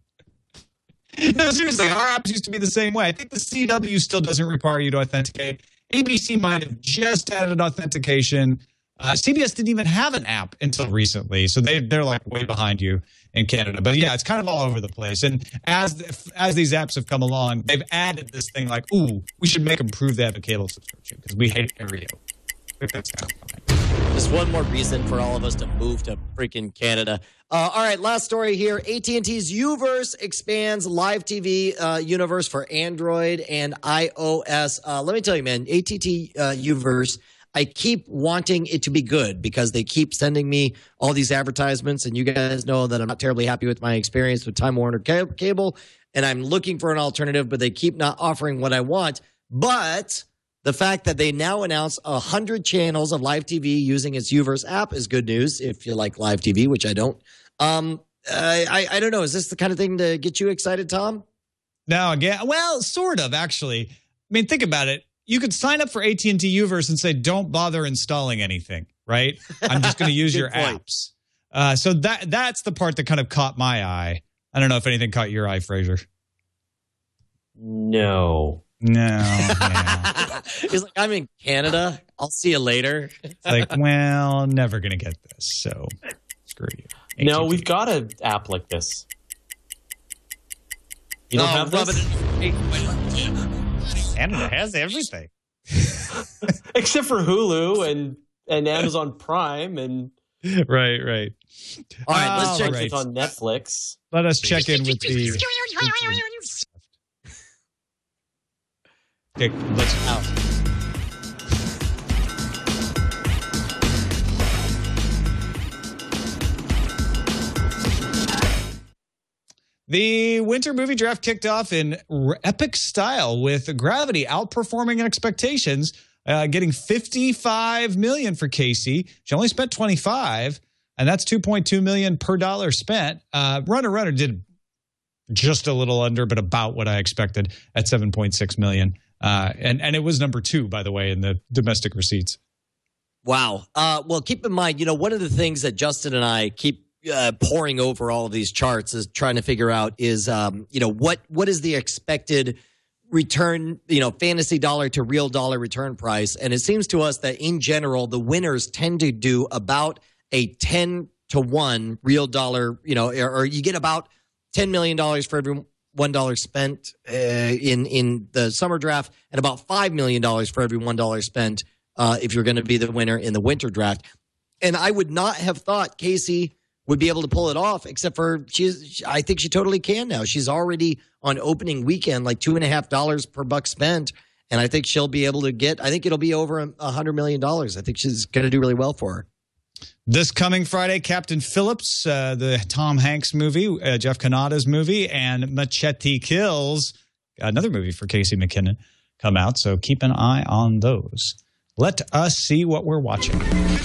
No, seriously, our apps used to be the same way. I think the CW still doesn't require you to authenticate. ABC might have just added authentication. CBS didn't even have an app until recently, so they're like way behind you in Canada. But yeah, it's kind of all over the place. And as these apps have come along, they've added this thing like, ooh, we should make them prove they have a cable subscription because we hate Aereo. I think that's kind of fine. Just one more reason for all of us to move to freaking Canada. All right, last story here. AT&T's Uverse expands live TV universe for Android and iOS. Let me tell you, man, AT&T Uverse, I keep wanting it to be good because they keep sending me all these advertisements, and you guys know that I'm not terribly happy with my experience with Time Warner Cable, and I'm looking for an alternative, but they keep not offering what I want. But the fact that they now announce 100 channels of live TV using its Uverse app is good news if you like live TV, which I don't. I don't know. Is this the kind of thing to get you excited, Tom? No, again, well, sort of, actually. I mean, think about it. You could sign up for AT&T Uverse and say, don't bother installing anything, right? I'm just going to use your apps. So that's the part that kind of caught my eye. I don't know if anything caught your eye, Fraser. No. He's like, I'm in Canada. I'll see you later. It's like, well, never going to get this, so screw you. AT&T. No, we've got an app like this. You don't have this? Canada has everything. Except for Hulu and Amazon Prime and Right. All right, let's check it on Netflix. Let us check in with the Okay, let's out. The winter movie draft kicked off in epic style with Gravity outperforming expectations, getting $55 million for Casey. She only spent $25, and that's $2.2 million per dollar spent. Runner did just a little under, but about what I expected at $7.6 million. And it was number 2, by the way, in the domestic receipts. Wow. Well, keep in mind, one of the things that Justin and I keep poring over all of these charts is trying to figure out is, what is the expected return, fantasy dollar to real dollar return price. And it seems to us that in general, the winners tend to do about a 10 to 1 real dollar, or you get about $10 million for every $1 spent in the summer draft, and about $5 million for every $1 spent if you're going to be the winner in the winter draft. And I would not have thought Casey would be able to pull it off, except for I think she totally can now. She's already on opening weekend, like $2.50 per buck spent. And I think she'll be able to I think it'll be over $100 million. I think she's going to do really well for her. This coming Friday, Captain Phillips, the Tom Hanks movie, Jeff Kanata's movie, and Machete Kills, another movie for Casey McKinnon, come out. So keep an eye on those. Let us see what we're watching.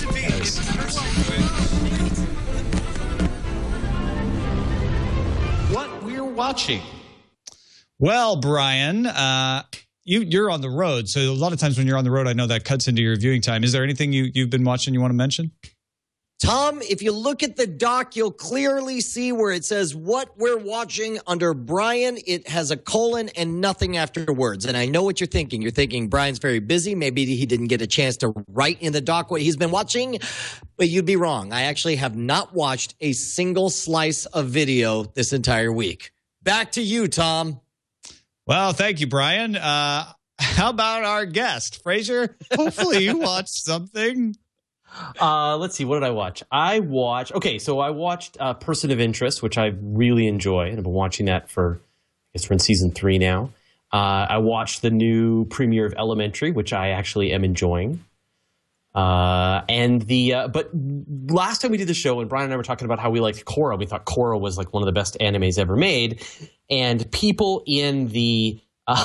What we're watching. Well, Brian, you're on the road, so a lot of times when you're on the road, I know that cuts into your viewing time. Is there anything you've been watching you want to mention? Tom, if you look at the doc, you'll clearly see where it says what we're watching under Brian. It has a colon and nothing afterwards. And I know what you're thinking. You're thinking Brian's very busy. Maybe he didn't get a chance to write in the doc what he's been watching. But you'd be wrong. I actually have not watched a single slice of video this entire week. Back to you, Tom. Well, thank you, Brian. How about our guest, Fraser? Hopefully you watched something. Let's see. What did I watch? I watched Person of Interest, which I really enjoy. And I've been watching that for, I guess we're in season 3 now. I watched the new premiere of Elementary, which I actually am enjoying. But last time we did the show, and Brian and I were talking about how we liked Korra. We thought Korra was like one of the best animes ever made. And people in the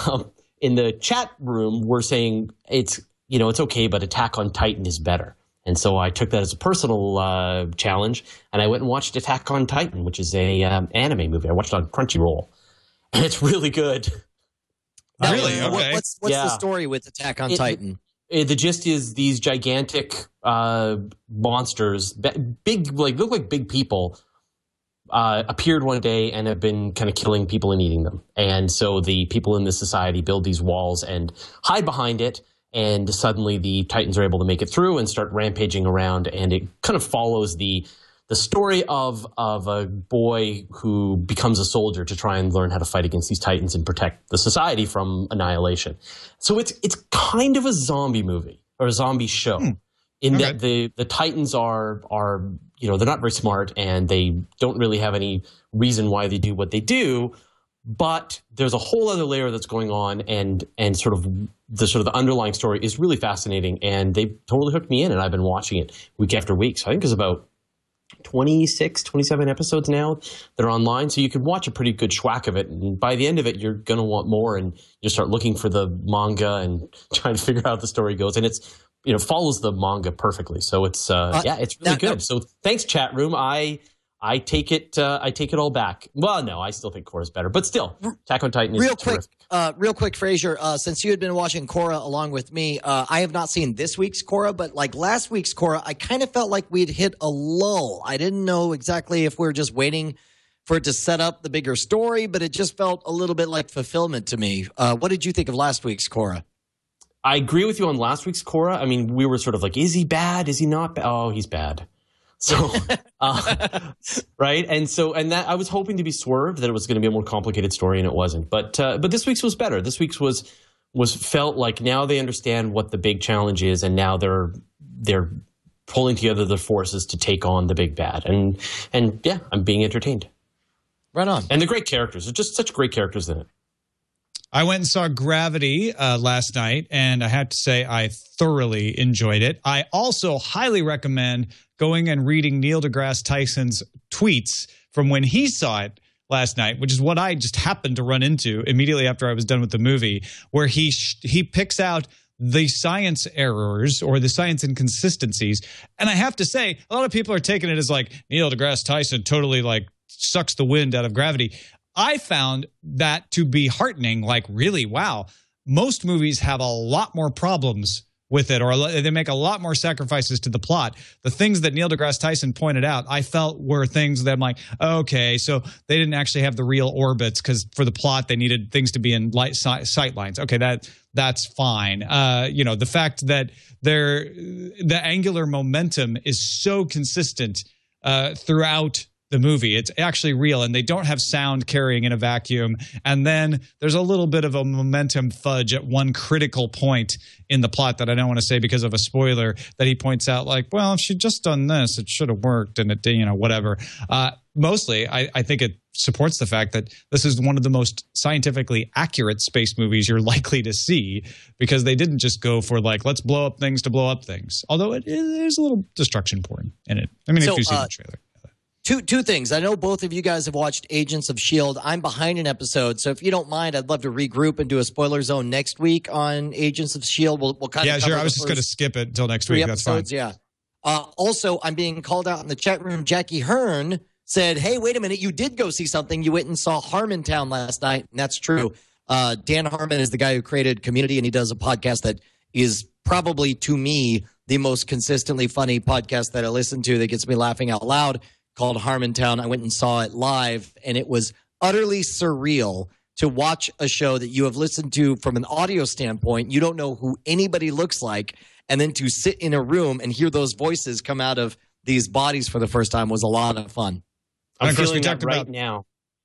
chat room were saying it's okay, but Attack on Titan is better. And so I took that as a personal challenge, and I went and watched Attack on Titan, which is a anime movie. I watched it on Crunchyroll, and it's really good. Really? Okay. What's the story with Attack on Titan? The gist is these gigantic monsters, look like big people, appeared one day and have been kind of killing people and eating them. And so the people in this society build these walls and hide behind it. And suddenly the Titans are able to make it through and start rampaging around. And it kind of follows the story of a boy who becomes a soldier to try and learn how to fight against these Titans and protect the society from annihilation. So it's kind of a zombie movie or a zombie show in that the Titans are they're not very smart and they don't really have any reason why they do what they do. But there's a whole other layer that's going on, and sort of the underlying story is really fascinating, and they totally hooked me in, and I've been watching it week after week. So I think there's about 26, 27 episodes now that are online, so you can watch a pretty good schwack of it, and by the end of it, you're going to want more, and you start looking for the manga and trying to figure out how the story goes, and it's follows the manga perfectly. So it's it's really good. So thanks, chat room. I take it all back. Well, no, I still think Korra's better, but still, Attack on Titan is terrific. Real quick, Fraser, since you had been watching Korra along with me, I have not seen this week's Korra, but like last week's Korra, I kind of felt like we'd hit a lull. I didn't know exactly if we were just waiting for it to set up the bigger story, but it just felt a little bit like fulfillment to me. What did you think of last week's Korra? I agree with you on last week's Korra. I mean, we were sort of like, is he bad? Is he not bad? Oh, he's bad. So, right. And that I was hoping to be swerved, that it was going to be a more complicated story, and it wasn't. But this week's was better. This week's was felt like now they understand what the big challenge is, and now they're pulling together their forces to take on the big bad. And yeah, I'm being entertained. Right on. And the great characters. There's just such great characters in it. I went and saw Gravity last night, and I have to say I thoroughly enjoyed it. I also highly recommend going and reading Neil deGrasse Tyson's tweets from when he saw it last night, which is what I just happened to run into immediately after I was done with the movie, where he picks out the science errors or the science inconsistencies. And I have to say, a lot of people are taking it as like Neil deGrasse Tyson totally like sucks the wind out of Gravity. I found that to be heartening, like really, wow. Most movies have a lot more problems with it, or they make a lot more sacrifices to the plot. The things that Neil deGrasse Tyson pointed out, I felt were things that I'm like, okay, so they didn't actually have the real orbits because for the plot they needed things to be in sight lines. Okay, that's fine. The fact that the angular momentum is so consistent throughout the movie. It's actually real, and they don't have sound carrying in a vacuum. And then there's a little bit of a momentum fudge at one critical point in the plot that I don't want to say because of a spoiler, that he points out, like, well, if she'd just done this, it should have worked, and it, whatever. Mostly, I think it supports the fact that this is one of the most scientifically accurate space movies you're likely to see, because they didn't just go for, like, let's blow up things to blow up things. Although there's a little destruction porn in it. I mean, if you see the trailer. Two things. I know both of you guys have watched Agents of S.H.I.E.L.D. I'm behind an episode, so if you don't mind, I'd love to regroup and do a spoiler zone next week on Agents of S.H.I.E.L.D. We'll kind of sure. I was just going to skip it until next week. That's fine. Yeah. Also, I'm being called out in the chat room. Jackie Hearn said, hey, wait a minute. You did go see something. You went and saw Harmontown last night, and that's true. Dan Harmon is the guy who created Community, and he does a podcast that is probably, to me, the most consistently funny podcast that I listen to that gets me laughing out loud, called Harmontown. I went and saw it live, and it was utterly surreal to watch a show that you have listened to from an audio standpoint. You don't know who anybody looks like, and then to sit in a room and hear those voices come out of these bodies for the first time was a lot of fun. I'm feeling that right now.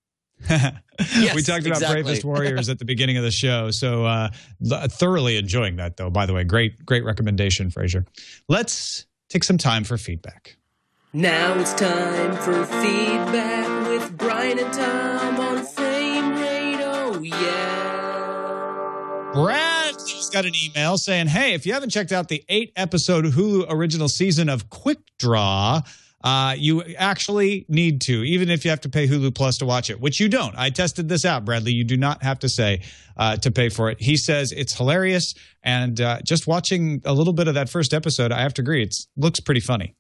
Yes, we talked about exactly. Bravest Warriors at the beginning of the show, so thoroughly enjoying that, though. By the way, great recommendation, Fraser. Let's take some time for feedback. Now it's time for feedback with Brian and Tom on Frame Rate. Oh, yeah. Brad just got an email saying, hey, if you haven't checked out the 8-episode Hulu original season of Quick Draw, you actually need to, even if you have to pay Hulu Plus to watch it, which you don't. I tested this out, Bradley. You do not have to to pay for it. He says it's hilarious, and just watching a little bit of that first episode, I have to agree, it looks pretty funny.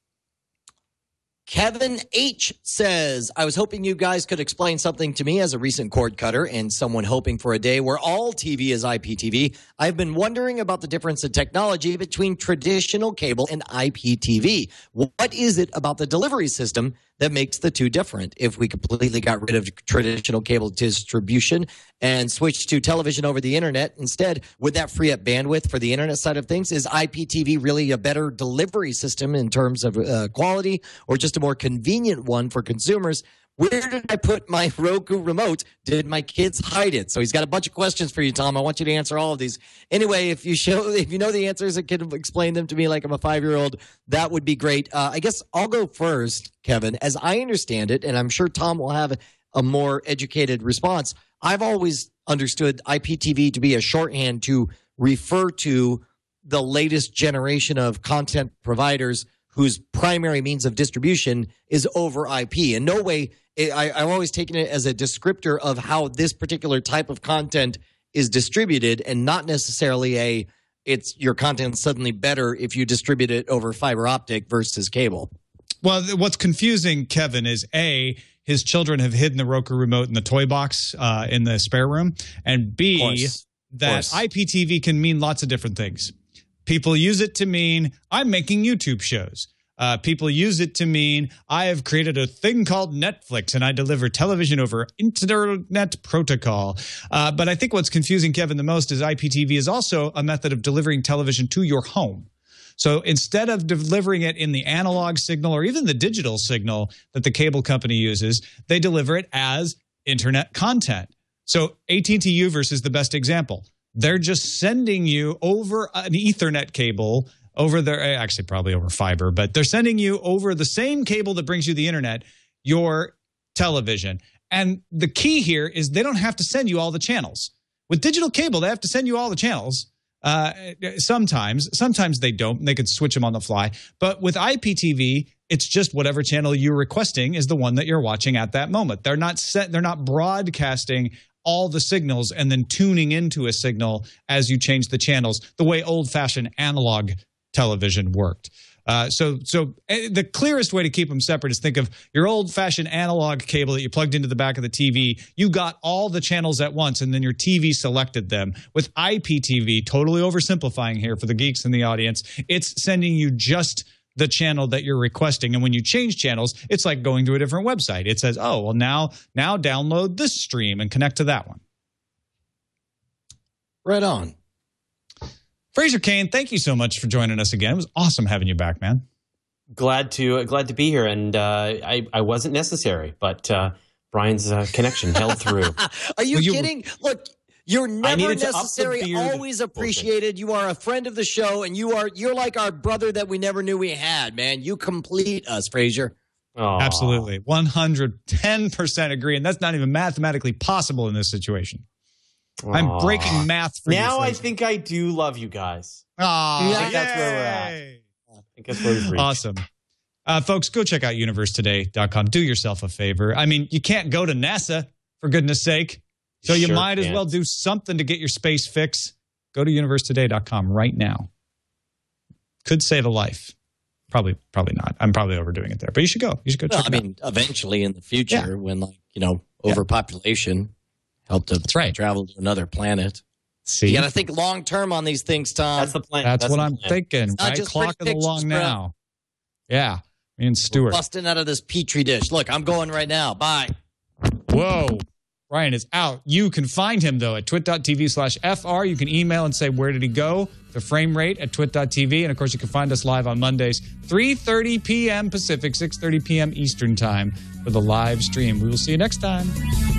Kevin H. says, I was hoping you guys could explain something to me as a recent cord cutter and someone hoping for a day where all TV is IPTV. I've been wondering about the difference in technology between traditional cable and IPTV. What is it about the delivery system that makes the two different? If we completely got rid of traditional cable distribution and switched to television over the internet instead, would that free up bandwidth for the internet side of things? Is IPTV really a better delivery system in terms of quality, or just a more convenient one for consumers? Where did I put my Roku remote? Did my kids hide it? So he's got a bunch of questions for you, Tom. I want you to answer all of these. Anyway, if you know the answers and can explain them to me like I'm a 5-year-old, that would be great. I guess I'll go first, Kevin. As I understand it, and I'm sure Tom will have a more educated response, I've always understood IPTV to be a shorthand to refer to the latest generation of content providers whose primary means of distribution is over IP. In no way, I've always taken it as a descriptor of how this particular type of content is distributed, and not necessarily it's your content suddenly better if you distribute it over fiber optic versus cable. Well, what's confusing, Kevin, is A, his children have hidden the Roku remote in the toy box in the spare room, and B, that IPTV can mean lots of different things. People use it to mean I'm making YouTube shows. People use it to mean I have created a thing called Netflix and I deliver television over internet protocol. But I think what's confusing Kevin the most is IPTV is also a method of delivering television to your home. So instead of delivering it in the analog signal or even the digital signal that the cable company uses, they deliver it as internet content. So AT&T Uverse is the best example. They're just sending you over an Ethernet cable over there, actually probably over fiber, but they're sending you over the same cable that brings you the internet, your television. And the key here is they don't have to send you all the channels. With digital cable, they have to send you all the channels. Sometimes they don't. They could switch them on the fly. But with IPTV, it's just whatever channel you're requesting is the one that you're watching at that moment. They're not broadcasting all the signals and then tuning into a signal as you change the channels, the way old-fashioned analog television worked. So the clearest way to keep them separate is think of your old-fashioned analog cable that you plugged into the back of the TV. You got all the channels at once, and then your TV selected them. With IPTV, totally oversimplifying here for the geeks in the audience, it's sending you just the channel that you're requesting. And when you change channels, it's like going to a different website. It says, oh, well, now download this stream and connect to that one. Right on. Fraser Kane, thank you so much for joining us again. It was awesome having you back, man. glad to be here, and I wasn't necessary, but Brian's connection held through. Are you kidding? Look, you're never necessary, always appreciated. You are a friend of the show, and you're like our brother that we never knew we had, man. You complete us, Frazier. Aww. Absolutely. 110% agree, and that's not even mathematically possible in this situation. Aww. I'm breaking math for you. Now I think I do love you guys. I think that's where we're at. I think that's where we've reached. Awesome. Folks, go check out universetoday.com. Do yourself a favor. I mean, you can't go to NASA, for goodness sake. So you might as well do something to get your space fix. Go to universetoday.com right now. Could save a life. Probably not. I'm probably overdoing it there. But you should go. You should go check it out. I mean, eventually in the future when, overpopulation help to travel to another planet. See? You got to think long term on these things, Tom. That's the plan. That's what I'm thinking. Right? Clocking along now. Yeah. Me and Stuart. We're busting out of this petri dish. Look, I'm going right now. Bye. Whoa. Brian is out. You can find him, though, at twit.tv/FR. You can email and say, where did he go? The frame rate at twit.tv. And, of course, you can find us live on Mondays, 3:30 p.m. Pacific, 6:30 p.m. Eastern Time for the live stream. We will see you next time.